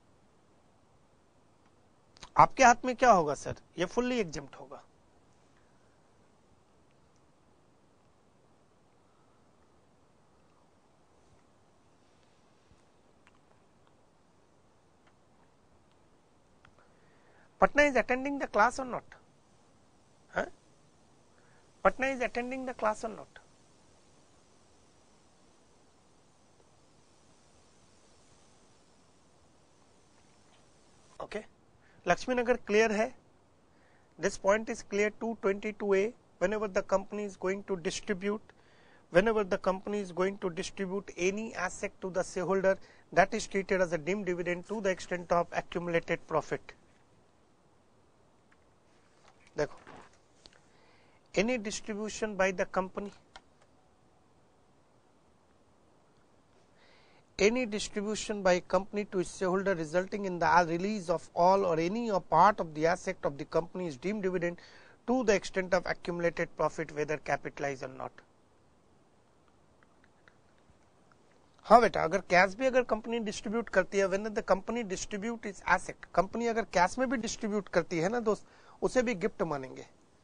आपके हाथ में क्या होगा सर? ये फुल्ली एग्जेम्प्ट होगा. Patna is attending the class or not? Huh? Patna is attending the class or not? Okay. Lakshmi Nagar clear hai? This point is clear. two twenty-two A, whenever the company is going to distribute, whenever the company is going to distribute any asset to the shareholder, that is treated as a deemed dividend to the extent of accumulated profit. देखो, any distribution by the company, any distribution by company to its shareholder resulting in the release of all or any or part of the asset of the company is deemed dividend to the extent of accumulated profit whether capitalized or not. हाँ बेटा, अगर cash भी अगर company distribute करती है, when the company distribute its asset, company अगर cash में भी डिस्ट्रीब्यूट करती है ना दोस्त, उसे भी गिफ्ट मानेंगे.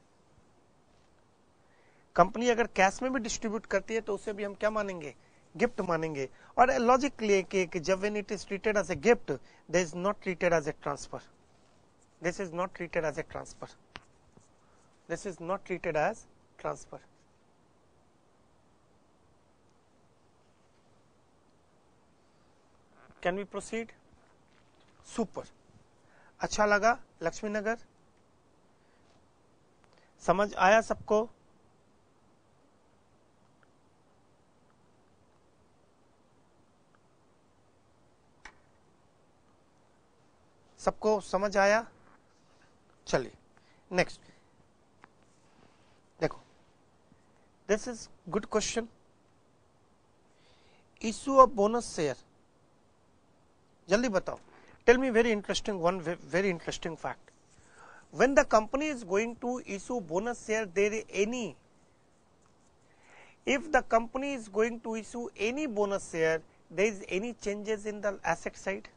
कंपनी अगर कैश में भी डिस्ट्रीब्यूट करती है तो उसे भी हम क्या मानेंगे? गिफ्ट मानेंगे. और लॉजिक क्लियर कि जब when it is treated as a gift, this is not treated as a transfer. This is not treated as a transfer. This is not treated as transfer. Can we proceed? Super. अच्छा लगा लक्ष्मी नगर? समझ आया सबको? सबको समझ आया? चलिए next देखो, this is good question. Issue of bonus share, जल्दी बताओ. Tell me very interesting one, very interesting fact. When the company is going to issue bonus share, there is any, if the company is going to issue any bonus share, there is any changes in the asset side?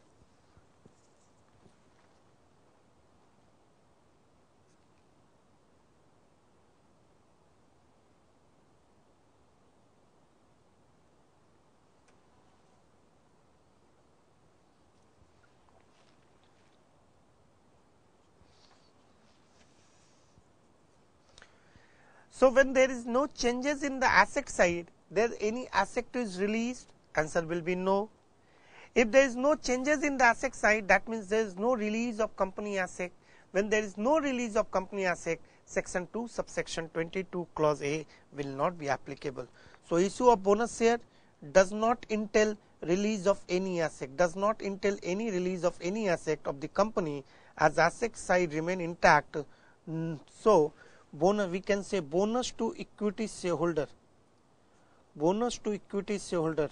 So when there is no changes in the asset side, there any asset is released? Answer will be no. If there is no changes in the asset side, that means there is no release of company asset. When there is no release of company asset, section two subsection twenty-two clause A will not be applicable. So issue of bonus share does not entail release of any asset, does not entail any release of any asset of the company, as asset side remain intact. So bonus, we can say bonus to equity shareholder, bonus to equity shareholder,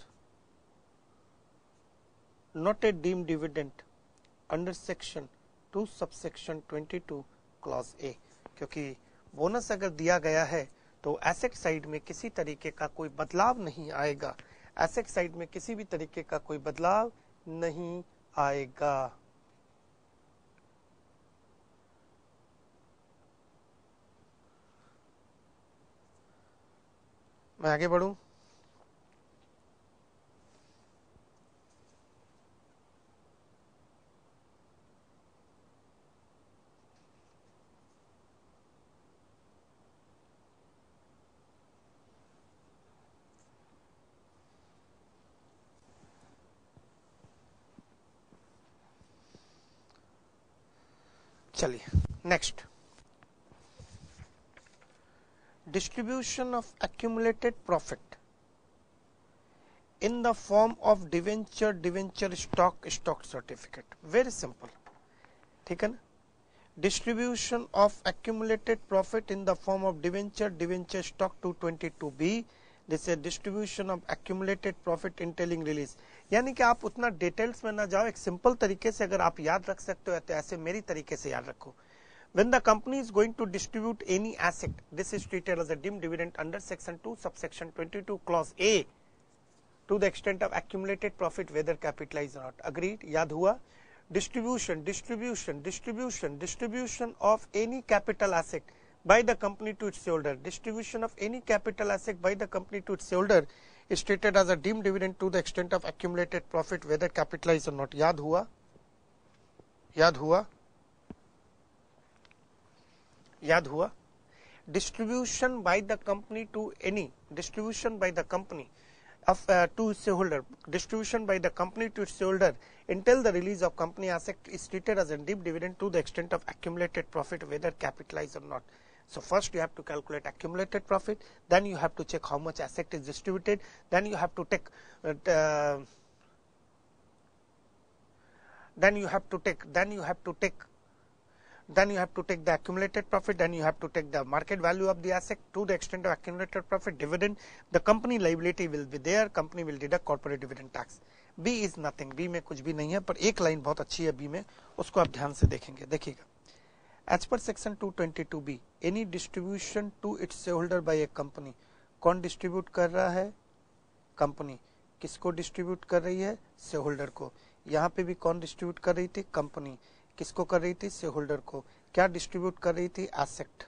not a deemed dividend under section two subsection twenty-two clause A. क्योंकि bonus अगर दिया गया है तो asset side में किसी तरीके का कोई बदलाव नहीं आएगा. एसेट साइड में किसी भी तरीके का कोई बदलाव नहीं आएगा. मैं आगे बढ़ूं? चलिए next, distribution of accumulated profit in the form of debenture, debenture stock, stock certificate. Very simple, ठीक है ना. Distribution of accumulated profit in the form of debenture, debenture stock two twenty-two B. This is distribution of accumulated profit entailing release. यानी कि आप उतना details में ना जाओ, एक सिंपल तरीके से अगर आप याद रख सकते हो तो ऐसे मेरी तरीके से याद रखो. When the company is going to distribute any asset, this is treated as a deemed dividend under section two subsection twenty-two clause A to the extent of accumulated profit whether capitalized or not. Agreed? याद हुआ. Distribution, distribution, distribution, distribution of any capital asset by the company to its shareholder. Distribution of any capital asset by the company to its shareholder is treated as a deemed dividend to the extent of accumulated profit whether capitalized or not. याद हुआ? याद हुआ? याद हुआ. Distribution by the company to any, distribution by the company of uh, to shareholder, distribution by the company to its shareholder until the release of company asset is treated as a deemed dividend to the extent of accumulated profit whether capitalized or not. So first you have to calculate accumulated profit, then you have to check how much asset is distributed, then you have to take uh, uh, then you have to take then you have to take then you have to take the accumulated profit, then you have to take the market value of the asset to the extent of accumulated profit, dividend, the company liability will be there, company will deduct corporate dividend tax. B is nothing, B में कुछ भी नहीं है, पर एक line बहुत अच्छी है B में, उसको आप ध्यान से देखेंगे. देखिएगा, as per section two twenty-two B, any distribution to its shareholder by a company, कौन डिस्ट्रीब्यूट कर रहा है? कंपनी. किसको डिस्ट्रीब्यूट कर रही है? शेयरहोल्डर को. यहाँ पे भी कौन डिस्ट्रीब्यूट कर रही थी? कंपनी. किसको कर रही थी? शेयरहोल्डर को. क्या डिस्ट्रीब्यूट कर रही थी? एसेट.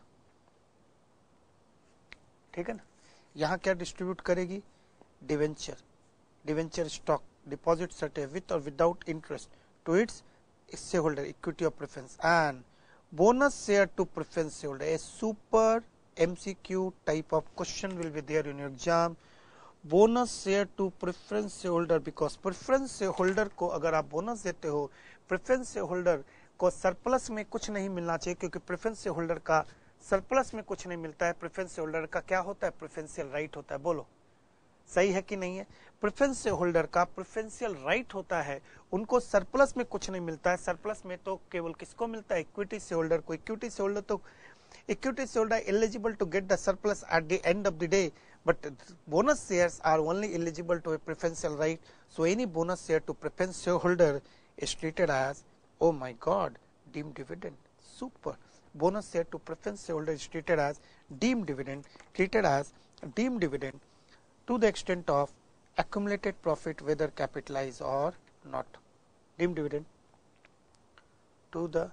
ठीक है ना. यहाँ क्या डिस्ट्रीब्यूट करेगी? Debenture, debenture stock, deposit certificate with और without interest to its shareholder, equity of preference and bonus share to preference shareholder. A super MCQ type of question will be there in your exam. Bonus share to preference shareholder, because preference shareholder को अगर आप bonus देते हो, preference shareholder को surplus में कुछ नहीं मिलना चाहिए, क्योंकि प्रेफरेंस शेयरहोल्डर का सरप्लस में कुछ नहीं मिलता है. प्रेफरेंस शेयरहोल्डर का क्या होता है? प्रेफरेंशियल राइट होता है. बोलो सही है कि नहीं है? प्रेफरेंस शेयरहोल्डर का प्रेफरेंशियल राइट होता है, उनको सरप्लस में कुछ नहीं मिलता है. सरप्लस में तो केवल किसको मिलता है? इक्विटी शेयरहोल्डर को. इक्विटी शेयरहोल्डर तो equity shareholder eligible to get the surplus at the end of the day, but bonus shares are only eligible to a preferential right. So any bonus share to preference shareholder is treated as, oh my god, deemed dividend. Super. Bonus share to preference shareholder is treated as deemed dividend, treated as deemed dividend to the extent of accumulated profit whether capitalized or not. Deemed dividend to the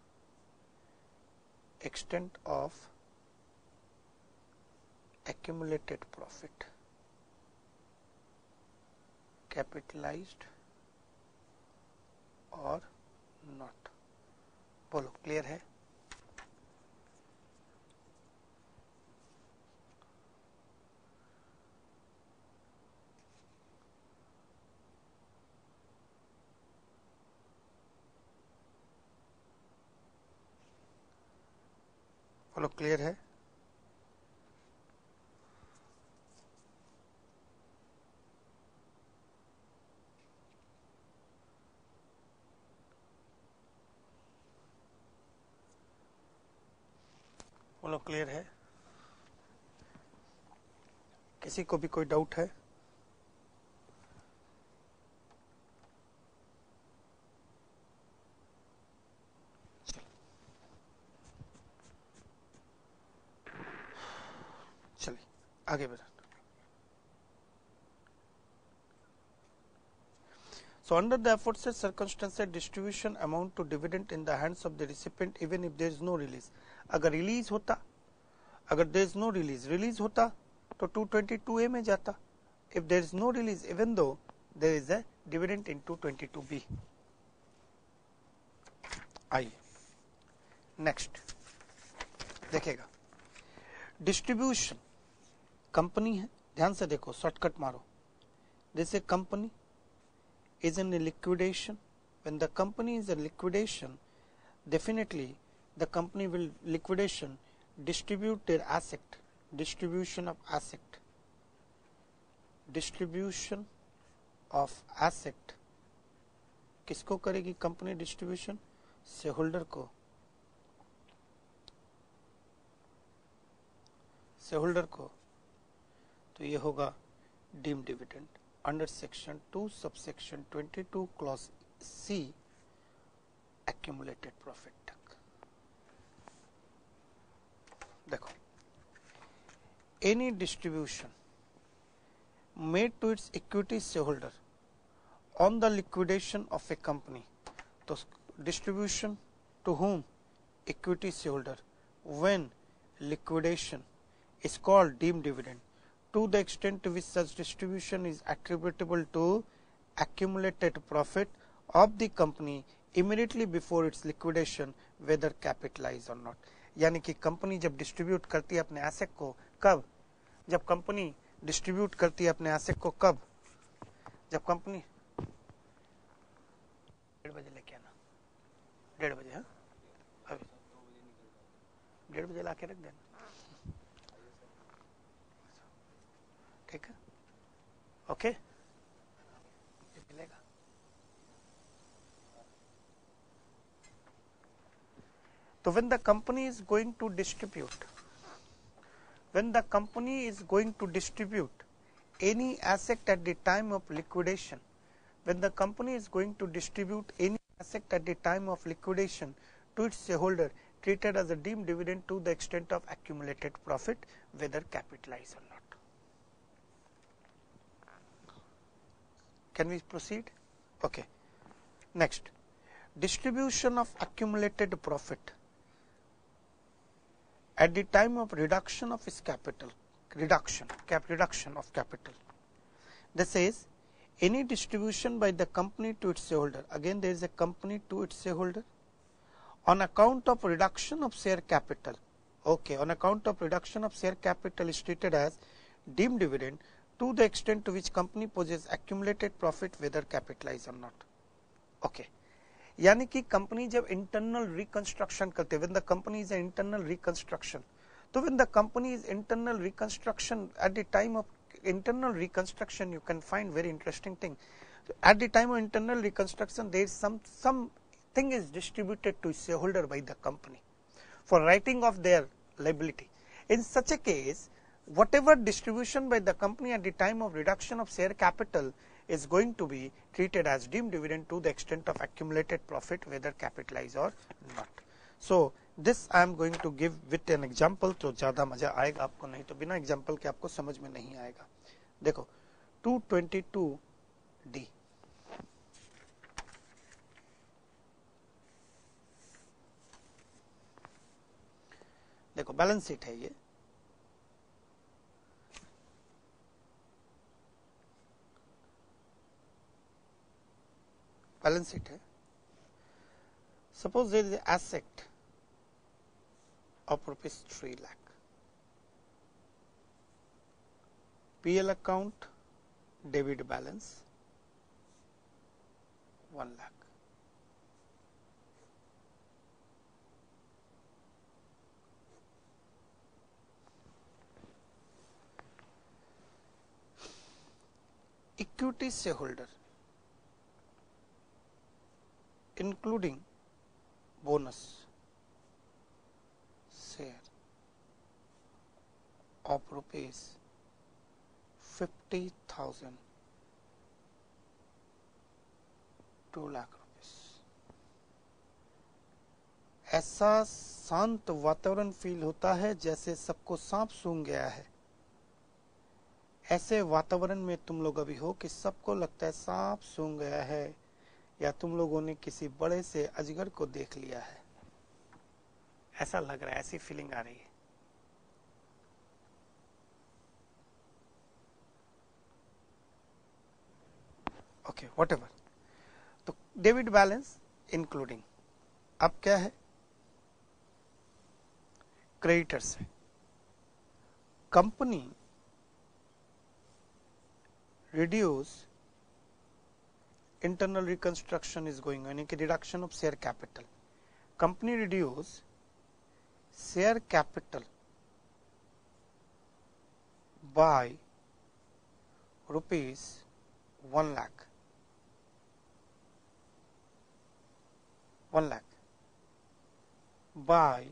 extent of accumulated profit capitalized or not. बोलो clear है? बोलो clear है? बोलो clear है? किसी को भी कोई डाउट है? चलिए आगे बढ़ा. So under the aforesaid circumstances, distribution amount to dividend in the hands of the recipient even if there is no release. अगर रिलीज होता, अगर there is no release, release होता तो two twenty-two A में जाता. If there is no release, even though there is a dividend in two twenty-two B. आइए next देखेगा. Distribution company है, ध्यान से देखो, शॉर्टकट मारो. जैसे company is in a liquidation. When the company is in liquidation, definitely the company will liquidation distribute their asset, distribution of asset, distribution of asset किसको करेगी कंपनी डिस्ट्रीब्यूशन? शेयर होल्डर को, share holder को। तो ये होगा deem dividend under section two subsection twenty two clause C accumulated profit तक। देखो, any distribution made to its equity share holder on the liquidation of a company, तो distribution to whom? Equity shareholder. When liquidation is called deemed dividend, to the extent to which such distribution is attributable to accumulated profit of the company immediately before its liquidation, whether capitalized or not. यानी कि company जब distribute करती है अपने asset को, कब? जब company distribute करती है अपने एसेट को, कब? जब कंपनी डेढ़ बजे लेके आना, डेढ़ बजे, हाँ अभी डेढ़ बजे ला के रख देना, ठीक है, ओके, मिलेगा। तो when the company is going to distribute, when the company is going to distribute any asset at the time of liquidation, when the company is going to distribute any asset at the time of liquidation to its shareholder, treated as a deemed dividend to the extent of accumulated profit, whether capitalized or not. Can we proceed? Okay. Next, distribution of accumulated profit at the time of reduction of its capital, reduction, cap reduction of capital. This says any distribution by the company to its shareholder, again there is a company to its shareholder, on account of reduction of share capital, okay, on account of reduction of share capital is treated as deemed dividend to the extent to which company possesses accumulated profit, whether capitalized or not. Okay. यानी कि company जब internal reconstruction करते हैं, when the company is an internal reconstruction, तो when the company is internal reconstruction, at the time of internal reconstruction you can find very interesting thing. At the time of internal reconstruction there is some some thing is distributed to shareholder by the company for writing off their liability. In such a case, whatever distribution by the company at the time of reduction of share capital is going to be treated as deemed dividend to the extent of accumulated profit, whether capitalized or not. So this I am going to give with an example, तो ज़्यादा मजा आएगा आपको, नहीं तो बिना example के आपको समझ में नहीं आएगा। देखो टू ट्वेंटी टू डी, देखो बैलेंस शीट है ये, बैलेंस शीट है। Suppose there is asset of rupees three lakh, P L account debit balance one lakh, equity shareholder including bonus share of rupees fifty thousand, two lakh rupees। ऐसा शांत वातावरण feel होता है जैसे सबको सांप सूंघ गया है। ऐसे वातावरण में तुम लोग अभी हो कि सबको लगता है सांप सूंघ गया है, या तुम लोगों ने किसी बड़े से अजगर को देख लिया है, ऐसा लग रहा है, ऐसी फीलिंग आ रही है। Okay, whatever. तो डेबिट बैलेंस इंक्लूडिंग, अब क्या है? क्रेडिटर्स है। Company reduce, internal reconstruction is going, यानी कि reduction of share capital. Company reduce share capital by rupees one lakh one lakh by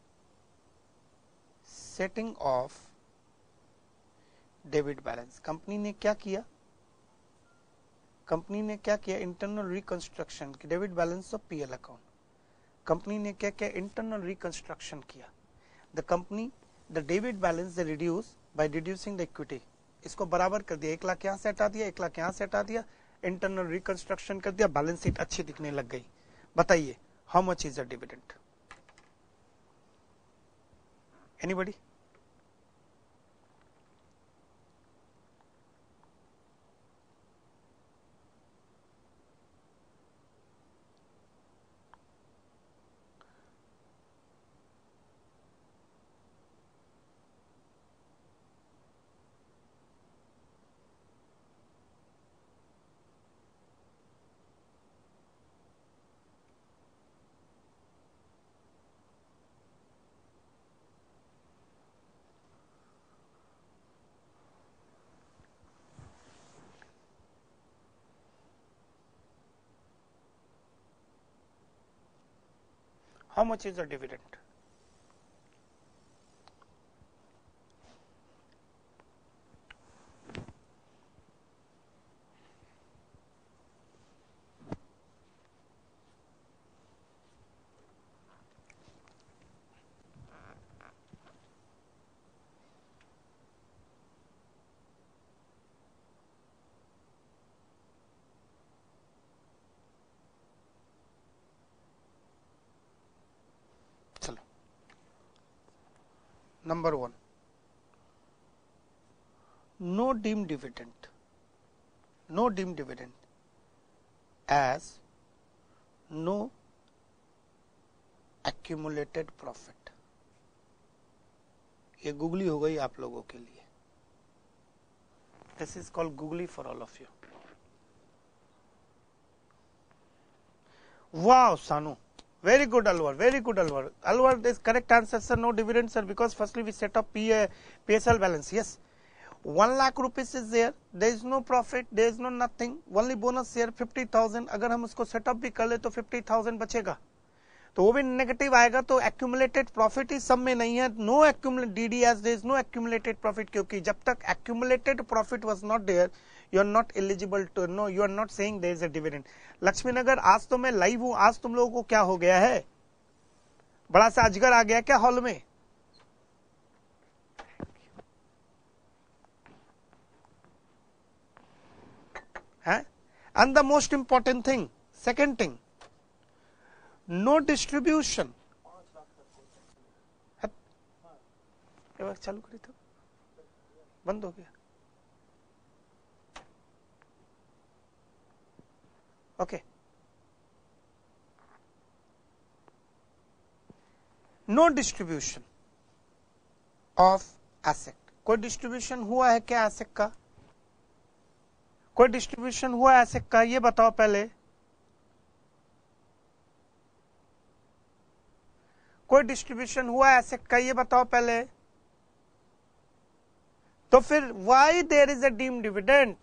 setting of debit balance. कंपनी ने क्या किया कंपनी ने क्या किया इंटरनल रिकंस्ट्रक्शन की debit balance of PL account. Company ने क्या किया इंटरनल रिकंस्ट्रक्शन किया। The company the debit balance they reduce by reducing the equity. इसको बराबर कर दिया, एक लाख यहाँ से हटा दिया, एक लाख यहाँ से हटा दिया, इंटरनल रिकंस्ट्रक्शन कर दिया, बैलेंस शीट अच्छी दिखने लग गई। बताइए how much is the dividend? Anybody? How much is the dividend? Number one, no deemed dividend, no deemed dividend as no accumulated profit। ये गूगली हो गई आप लोगों के लिए। This is called googly for all of you. Wow, Sanu. Very good, Alwar. Very good, Alwar. Alwar is correct answer, sir. No dividend, sir, because firstly we set up P A, P S L balance. Yes, one lakh rupees is there. There is no profit. There is no nothing. Only bonus here fifty thousand. अगर हम उसको setup भी कर ले तो fifty thousand बचेगा, तो वो भी नेगेटिव आएगा। तो एक्यूमुलेटेड प्रॉफिट इस सब में नहीं है। No accumulated as there is no accumulated profit, क्योंकि जब तक accumulated profit was not there you are not eligible to no, you are not saying there is a dividend. Laxmi Nagar, आज तो मैं लाइव हूं, आज तुम लोगों को क्या हो गया है, बड़ा सा अजगर आ गया क्या हॉल में? है? And the most important thing, second thing, no distribution. चालू करी तो बंद हो गया। Okay, no distribution of asset. कोई डिस्ट्रीब्यूशन हुआ है क्या एसेट का? कोई डिस्ट्रीब्यूशन हुआ एसेट का, ये बताओ पहले। कोई डिस्ट्रीब्यूशन हुआ एसेट का, ये बताओ पहले। तो फिर why there is a deemed dividend?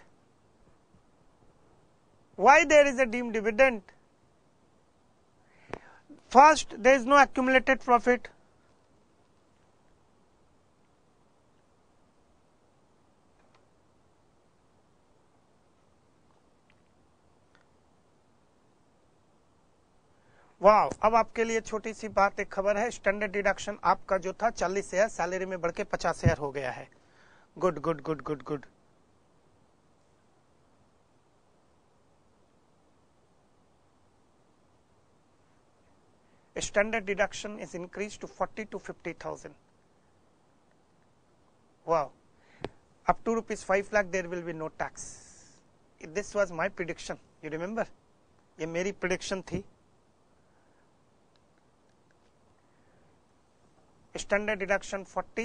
Why there is a deemed dividend? First, there is no accumulated profit. वाह, अब आपके लिए छोटी सी बात, एक खबर है। स्टैंडर्ड डिडक्शन आपका जो था चालीस शेयर, सैलरी में बढ़ के पचास शेयर हो गया है। Good good good good good. Standard deduction is increased to forty to fifty thousand. Wow. Up to rupees five lakh there will be no tax. This was my prediction. You remember? ये मेरी prediction थी। Standard deduction forty,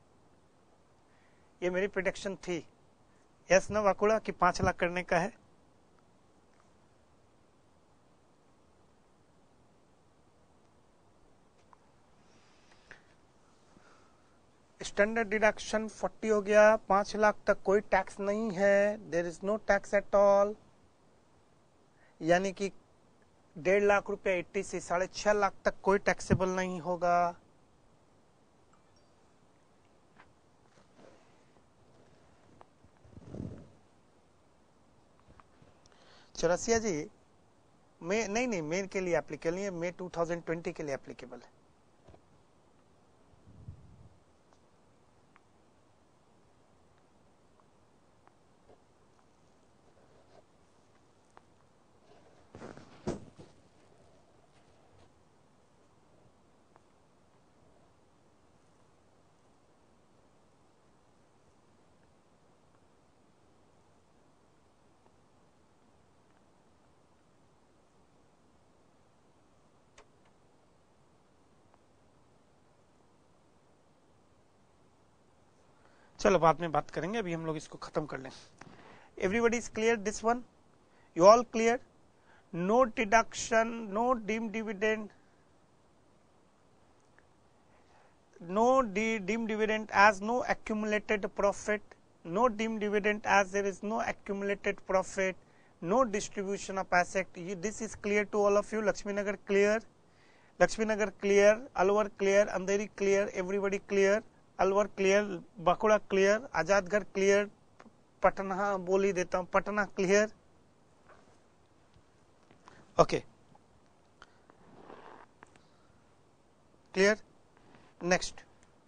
ये मेरी prediction थी। Yes ना वाकुड़ा कि पांच लाख करने का है। स्टैंडर्ड डिडक्शन फोर्टी हो गया, पांच लाख तक कोई टैक्स नहीं है, there is no tax at all, यानी कि डेढ़ लाख रुपया एट्टी से साढ़े छह लाख तक कोई टैक्सेबल नहीं होगा। चौरसिया जी मे नहीं नहीं मे के लिए एप्लीकेबल नहीं है, मे टू थाउजेंड ट्वेंटी के लिए एप्लीकेबल है। चलो बाद में बात करेंगे, अभी हम लोग इसको खत्म कर लें। Everybody is clear this one, you all clear? No deduction, no deem dividend, no deemed dividend as no accumulated profit, no deemed dividend as there is no accumulated profit, no distribution of asset. This is clear to all of you. Lakshmi Nagar clear, Lakshmi Nagar clear, Alwar clear, Andheri clear, everybody clear, Alwar clear, Bakura clear, Azadgarh clear, Patna बोली देता हूँ, Patna clear. Okay, clear. Next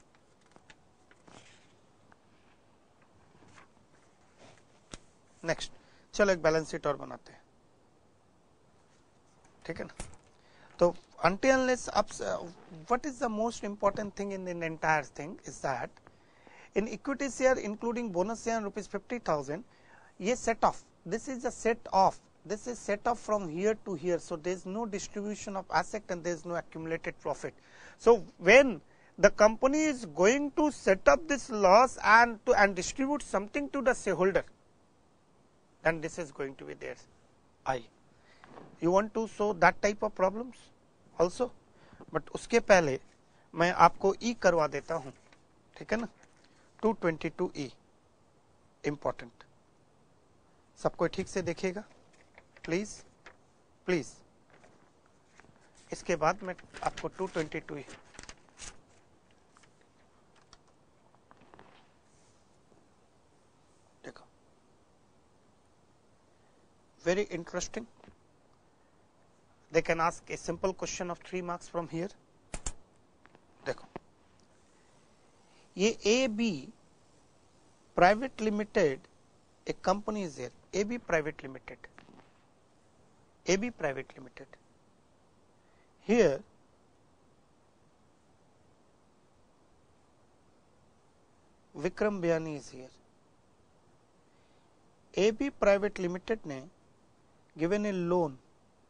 next चलो एक balance sheet और बनाते हैं, ठीक है ना। तो until unless up, what is the most important thing in the entire thing is that in equity share including bonus share rupees fifty thousand, ये set off, this is a set off, this is set off from here to here, so there is no distribution of asset and there is no accumulated profit. So when the company is going to set up this loss and to and distribute something to the shareholder, then this is going to be there. I, you want to show that type of problems also, but उसके पहले मैं आपको E करवा देता हूँ, ठीक है ना। Two twenty two E important, सबको ठीक से देखिएगा प्लीज प्लीज। इसके बाद मैं आपको two twenty two E very interesting. They can ask a simple question of three marks from here. देखो, ये A B Private Limited, a company is there. A B Private Limited. A B Private Limited. Here, Vikram Bayani is here. A B Private Limited ने given a loan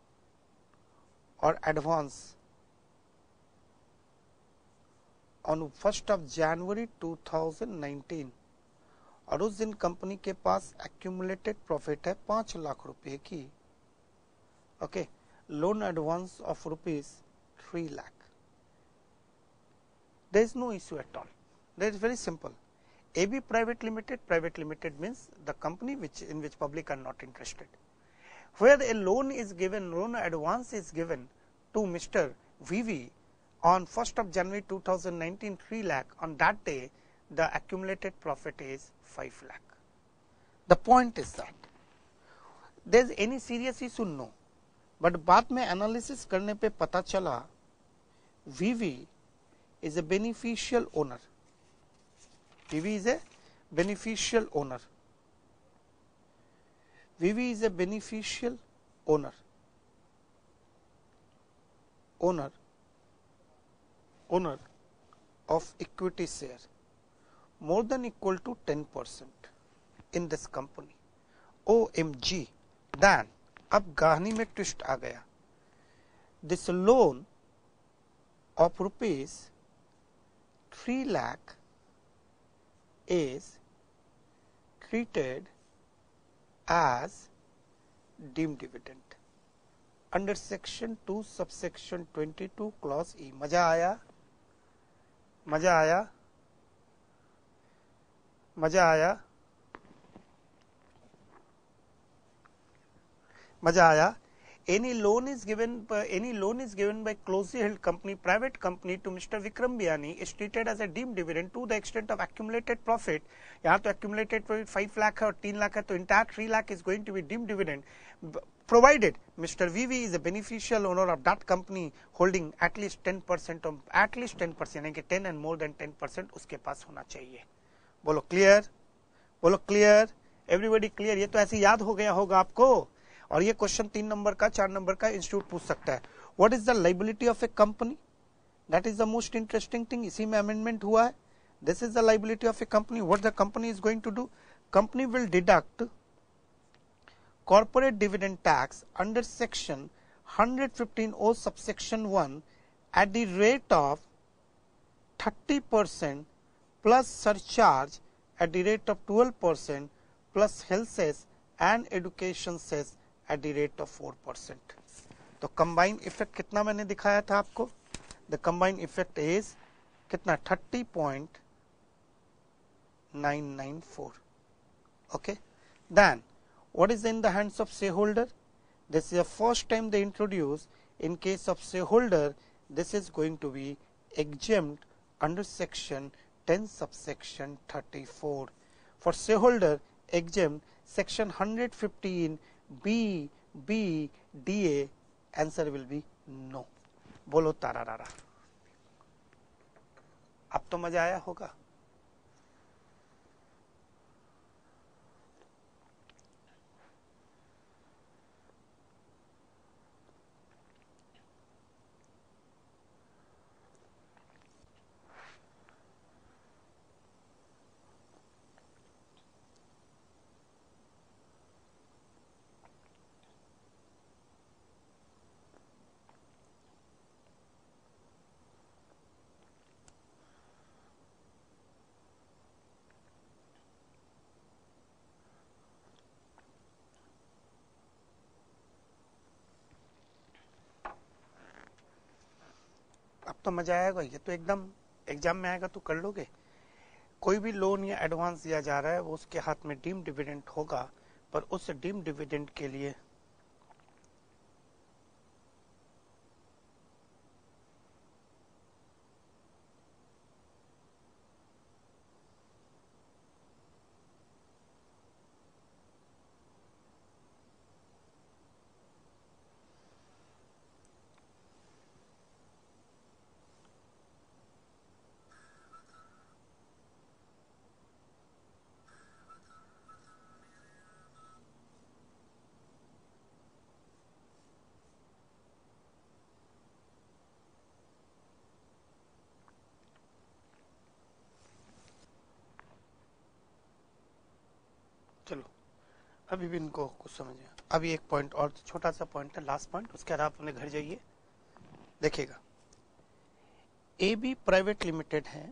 or advance on first of January two thousand nineteen, और उस दिन company के पास accumulated profit है पांच लाख रुपए की, okay, loan advance of rupees three lakh. There is no issue at all. That is very simple. A B Private Limited, Private Limited means the company which in which public are not interested. Where a loan is given, loan advance is given to Mister V V on first of January two thousand nineteen, three lakh. On that day, the accumulated profit is five lakh. The point is that there is any serious issue, no. But बाद में analysis करने पे पता चला V V is a beneficial owner. V V is a beneficial owner. V V is a beneficial owner. Owner. Owner of equity share more than equal to ten percent in this company. O M G. Then, अब कहानी में twist आ गया. This loan of rupees three lakh is treated as deemed dividend under section two subsection twenty-two clause E. मजा आया? मजा आया? मजा आया? मजा आया? Any loan is given by, any loan is given by closely held company, private company to Mister Vikram Biani is treated as a deemed dividend to the extent of accumulated profit. यहाँ तो accumulated profit five lakh है और तीन लाख है, तो entire three lakh is going to be deemed dividend, provided Mister V V is a beneficial owner of that company holding at least ten percent of at least ten percent, यानी कि ten and more than ten percent उसके पास होना चाहिए. बोलो clear? बोलो clear? Everybody clear? ये तो ऐसे याद हो गया होगा आपको. और ये क्वेश्चन तीन नंबर का, चार नंबर का इंस्टीट्यूट पूछ सकता है. What is the liability of a company? That is the most interesting thing. इसी में अमेंडमेंट हुआ है. This is the liability of a company. What the company is going to do? Company will deduct corporate dividend tax under section one fifteen O subsection one at the rate of thirty percent plus surcharge at the rate of twelve percent plus health cess and education cess at the rate of four percent. तो combined effect कितना मैंने दिखाया था आपको? The combined effect is कितना? thirty point nine nine four. Okay. Then what is in the hands of shareholder? This is the first time they introduce. In case of shareholder, this is going to be exempt under section ten subsection thirty-four. For shareholder exempt section one fifteen B B D A, answer will be no. बोलो तारारारा. अब तो मजा आया होगा. अब तो मजा आएगा. ये तो एकदम एग्जाम में आएगा तो कर लोगे. कोई भी लोन या एडवांस दिया जा रहा है वो उसके हाथ में डीम डिविडेंड होगा, पर उस डीम डिविडेंड के लिए चलो अभी भी इनको कुछ समझ आया. अभी एक पॉइंट और छोटा सा पॉइंट है, लास्ट पॉइंट, उसके बाद आप अपने घर जाइए. देखिएगा, ए बी प्राइवेट लिमिटेड है,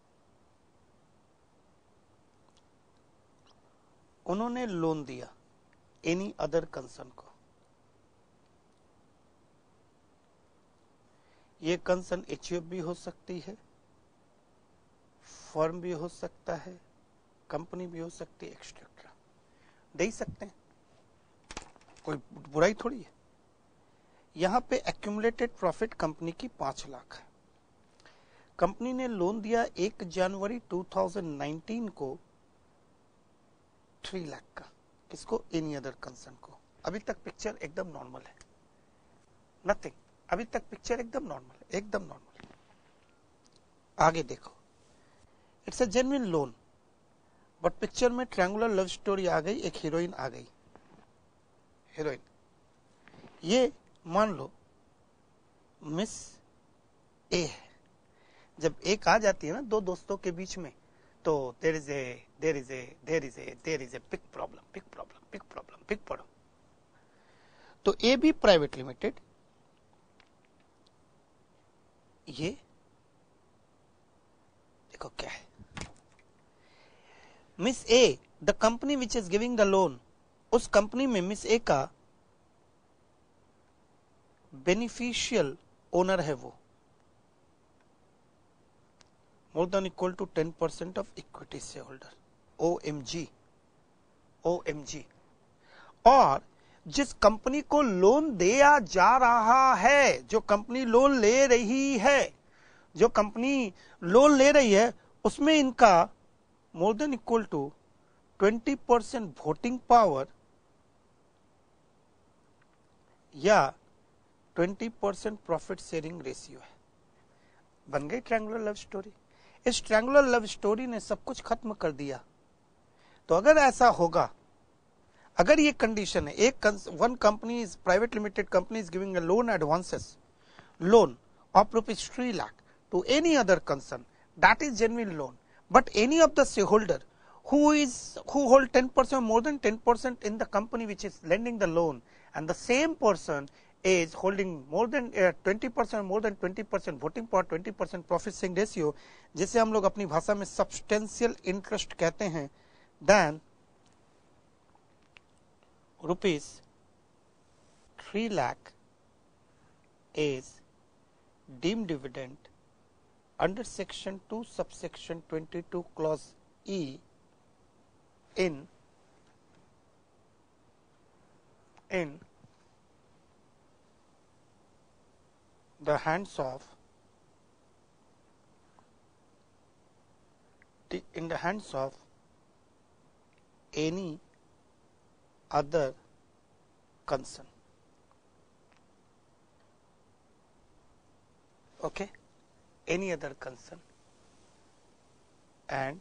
उन्होंने लोन दिया एनी अदर कंसर्न को. ये कंसर्न एचयूएफ भी हो सकती है, फर्म भी हो सकता है, कंपनी भी हो सकती है, एक्सेट्रा. दे ही सकते हैं, कोई बुराई थोड़ी है. यहां पे एक्यूमुलेटेड प्रॉफिट कंपनी की पांच लाख है. कंपनी ने लोन दिया एक जनवरी दो हज़ार उन्नीस को थ्री लाख का. किसको? एनी अदर कंसर्न को. अभी तक पिक्चर एकदम नॉर्मल है, नथिंग. अभी तक पिक्चर एकदम नॉर्मल है, एकदम नॉर्मल. आगे देखो, it's a genuine loan, but picture में ट्रायंगुलर लव स्टोरी आ गई, एक हीरोइन आ गई. हीरोइन ये मान लो मिस ए है. जब एक आ जाती है ना दो दोस्तों के बीच में, तो there is a there is a there is a there is a big problem big problem big problem big problem. तो ए बी प्राइवेट लिमिटेड, ये देखो क्या है. Miss A, the company which is giving the loan, उस company में miss A का beneficial owner है वो, more than equal to ten percent of equity share holder. O M G, O M G. और जिस कंपनी को loan दिया जा रहा है, जो कंपनी लोन ले रही है, जो कंपनी लोन ले रही है, उसमें इनका more than equal to twenty percent voting power या twenty percent profit sharing ratio है। बन गई ट्रायंगुलर लव स्टोरी। इस ट्रायंगुलर लव स्टोरी ने सब कुछ खत्म कर दिया। तो अगर ऐसा होगा, अगर ये कंडीशन है, एक one company is private limited company is giving a loan advances, loan of rupees three lakh to any other concern, that is genuine loan, but any of the share holder who is who hold ten percent more than ten percent in the company which is lending the loan, and the same person is holding more than uh, twenty percent more than twenty percent voting power, twenty percent profit sharing ratio, जिसे हम लोग अपनी भाषा में substantial interest कहते हैं, then rupees three lakh is deemed dividend under section two subsection twenty-two clause E in in the hands of the in the hands of any other concern. Okay, any other concern, and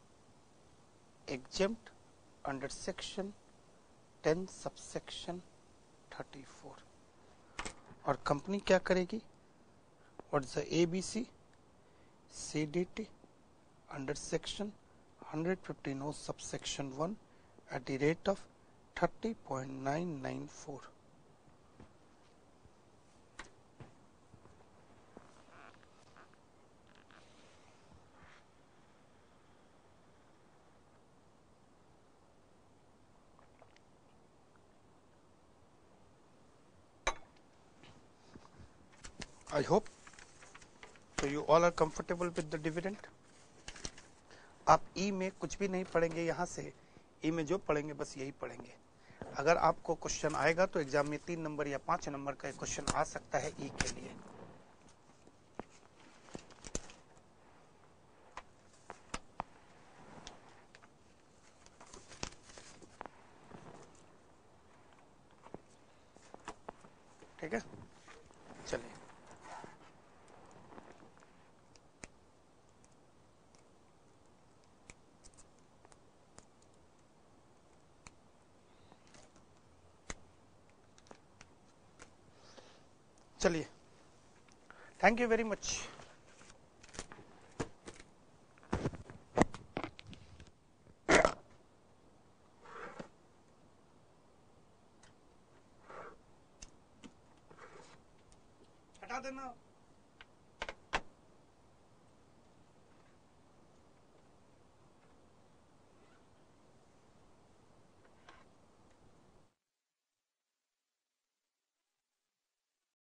exempt under section ten subsection thirty-four. और company क्या करेगी? What is the A B C C D T under section one fifteen O subsection one at the rate of thirty point nine nine four. I hope so you all are comfortable with the dividend. आप ई में कुछ भी नहीं पढ़ेंगे, यहाँ से ई में जो पढ़ेंगे बस यही पढ़ेंगे। अगर आपको क्वेश्चन आएगा तो एग्जाम में तीन नंबर या पांच नंबर का क्वेश्चन आ सकता है ई के लिए। ठीक है, चलिए। चलिए, थैंक यू वेरी मच। हटा देना।